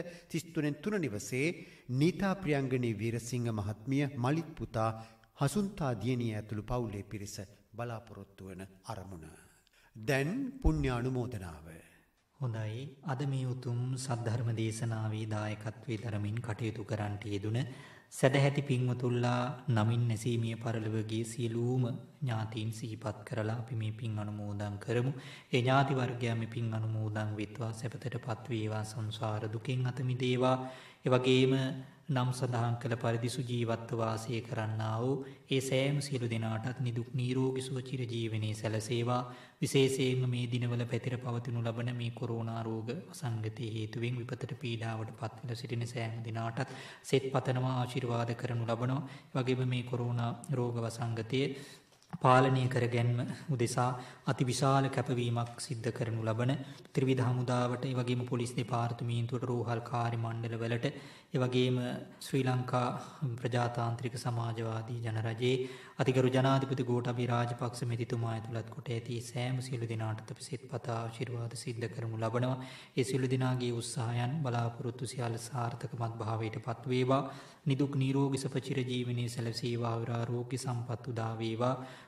33 නිවසේ නීතා ප්‍රියංගනී වීරසිංහ මහත්මිය මලිත් පුතා හසුන්තා දියණිය ඇතුළු පවුලේ පිරිස බලාපොරොත්තු වන අරමුණ. දැන් පුණ්‍ය අනුමෝදනාව. හොඳයි, අද මේ උතුම් සද්ධර්ම දේශනාවේ දායකත්වයේ දරමින් කටයුතු කරන්නට යෙදුන සදැහැති පින්වතුල්ලා නමින් නැසීමිය පරලොවගේ සියලුම ඥාතීන් සිහිපත් කරලා අපි මේ පින් අනුමෝදන් කරමු. ඒ ඥාති වර්ගයා මේ පින් අනුමෝදන් වෙත්වා සැපතටපත් වේවා, සංසාර දුකෙන් අත මිදේවා. ඒ වගේම නම් සඳහන් කළ පරිදි සුජීවත්ව වාසය කරන්නා වූ ඒ සෑම සියලු දෙනාටත් නිදුක් නිරෝගී සුව චිරජීවනයේ සැලසේවා. විශේෂයෙන්ම මේ දිනවල පැතිර පවතිනු ලබන මේ කොරෝනා රෝග වසංගතයේ හේතුවෙන් විපතට පීඩාවට පත්වලා සිටින සෑම දිනාටත් සෙත් පතනවා, ආශිර්වාද කරනු ලබනවා. ඒ වගේම මේ කොරෝනා රෝග වසංගතයේ පාලනය කර ගැනීම උදෙසා අතිවිශාල කැපවීමක් සිද්ධ කරනු ලබන ත්‍රිවිධ හමුදාවට, ඒ වගේම පොලිස් දෙපාර්තමේන්තුවට, රෝහල් කාර්ය මණ්ඩලවලට, ඒ වගේම ශ්‍රී ලංකා ප්‍රජාතාන්ත්‍රික සමාජවාදී ජනරජයේ අතිගරු ජනාධිපති ගෝඨාභය රාජපක්ෂ මෙතිතුමා ඇතුළත් කොට ඇති සෑම සියලු දෙනාට අපි සෙත්පතා ආශිර්වාද සිද්ධ කරනු ලබනවා. ඒ සියලු දෙනාගේ උත්සාහයන් බලාපොරොත්තු සියල්ල සාර්ථකමත් භාවයට පත් වේවා. නිදුක් නිරෝගී සුව චිරජීවනයේ සැලසේවා. ආරෝග්‍ය සම්පත් උදා වේවා.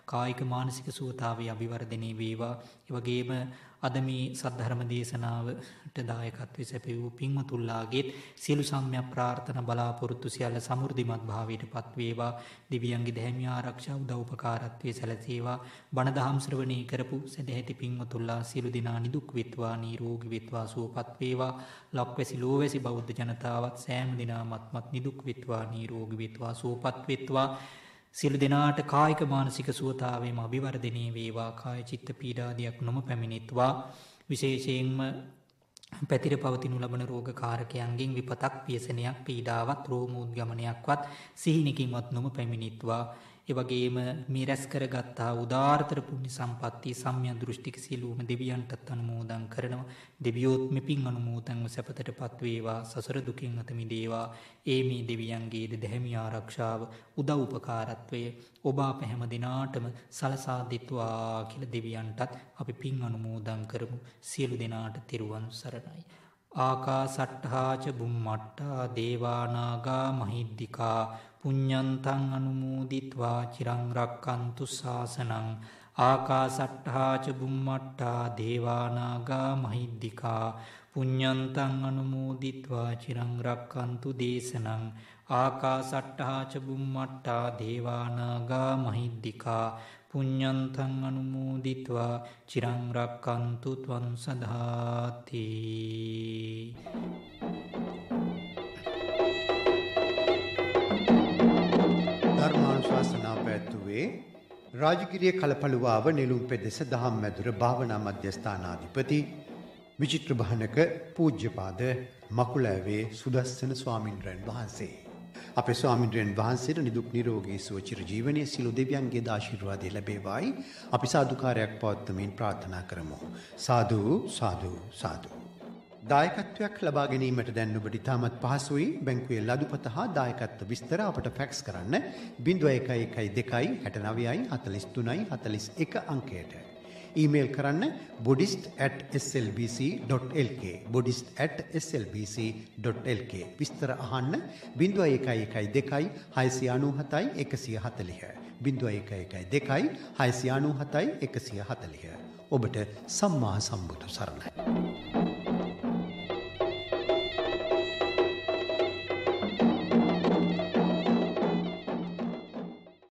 කායික මානසික සුවතාවේ අභිවර්ධනය වේවා. ඒ වගේම අද මේ සද්ධර්ම දේශනාවට දායකත්වයේ සැපයූ පින්වතුන්ලාගේත් සියලු සම්‍යක් ප්‍රාර්ථනා බලාපොරොත්තු සියල්ල සමෘද්ධිමත් භාවයට පත් වේවා. දිව්‍යයන්ගේ දැහැමි ආරක්ෂාව උදව් උපකාරත්වයේ සැලසේවා. බණ දහම් ශ්‍රවණය කරපු සදැහැති පින්වතුන්ලා සියලු දෙනා නිදුක් වෙත්වා, නිරෝගී වෙත්වා, සුවපත් වේවා. ලක්වැසි ලෝවැසි බෞද්ධ ජනතාවත් සෑම දිනමත්මත් නිදුක් වෙත්වා, නිරෝගී වෙත්වා, සුවපත් වෙත්වා. සියලු දෙනාට කායික මානසික සුවතාවේම අභිවර්ධනය වේවා. කාය චිත්ත පීඩාදියක් නොම පැමිණෙත්වා. විශේෂයෙන්ම පැතිර පවතිනු ලබන රෝග කාරකයන්ගෙන් විපතක්, ව්‍යසනයක්, පීඩාවක්, රෝමෝද්ගමනයක්වත් සිහිනකින්වත් නොම පැමිණෙත්වා. ඒ වගේම මේ රැස් කරගත්තා උදාාරතර පුණ්‍ය සම්පatti සම්‍යක් දෘෂ්ටික සියලුම දෙවියන්ටත් අනුමෝදන් කරනවා. දෙවියෝත් මෙපින් අනුමෝදන්ව සැපතටපත් වේවා, සසර දුකින් අත මිදේවා. ඒ මේ දෙවියන්ගේද දැහැමි ආරක්ෂාව උදව් උපකාරත්වය ඔබ අප හැම දිනාටම සලසා දෙත්වා කියලා දෙවියන්ටත් අපි පින් අනුමෝදන් කරමු. සියලු දෙනාට තෙරුවන් සරණයි. ආකාසට්ඨා ච බුම්මට්ඨා දේවා නාග මහිද්దికා පුඤ්ඤන්තං අනුමෝදිත්වා චිරං රක්칸තු ශාසනං. ආකාසට්ඨා ච බුම්මට්ඨා දේවා නාග මහිද්దికා පුඤ්ඤන්තං අනුමෝදිත්වා චිරං රක්칸තු දේශනං. ආකාසට්ඨා ච බුම්මට්ඨා දේවා නාග මහිද්దికා පුඤ්ඤන්තං අනුමෝදිත්වා චිරං රක්칸තු ත්වං සදාති. ධර්මානුශාසනා පැවැත්වුවේ රාජගිරිය කලපළුවාව නෙළුම් පෙදෙස දහම් මැදුර භාවනා මධ්‍යස්ථානාධිපති විචිත්‍ර භානක පූජ්‍යපාද මකුලෑවේ සුදස්සන ස්වාමින්ද්‍රයන් වහන්සේ. අපේ ස්වාමින්ද්‍රයන් වහන්සේට නිදුක් නිරෝගී සුව චිර ජීවනයේ සියලු දෙවියන්ගේ ආශිර්වාදය ලැබේවායි අපි සාදුකාරයක් පවත්වමින් ප්‍රාර්ථනා කරමු. සාදු සාදු සාදු. දායකත්වයක් ලබා ගැනීමට දැන් ඔබට ඉතාමත් පහසුයි. බැංකුවේ ලදුපත හා දායකත්ව විස්තර අපට ෆැක්ස් කරන්න 0112 69 43 41 අංකයට. ඊමේල් කරන්න buddhist@slbc.lk buddhist@slbc.lk. විස්තර අහන්න 0112 697 140 0112 697 140. ඔබට සම්මා සම්බුදු සරණයි.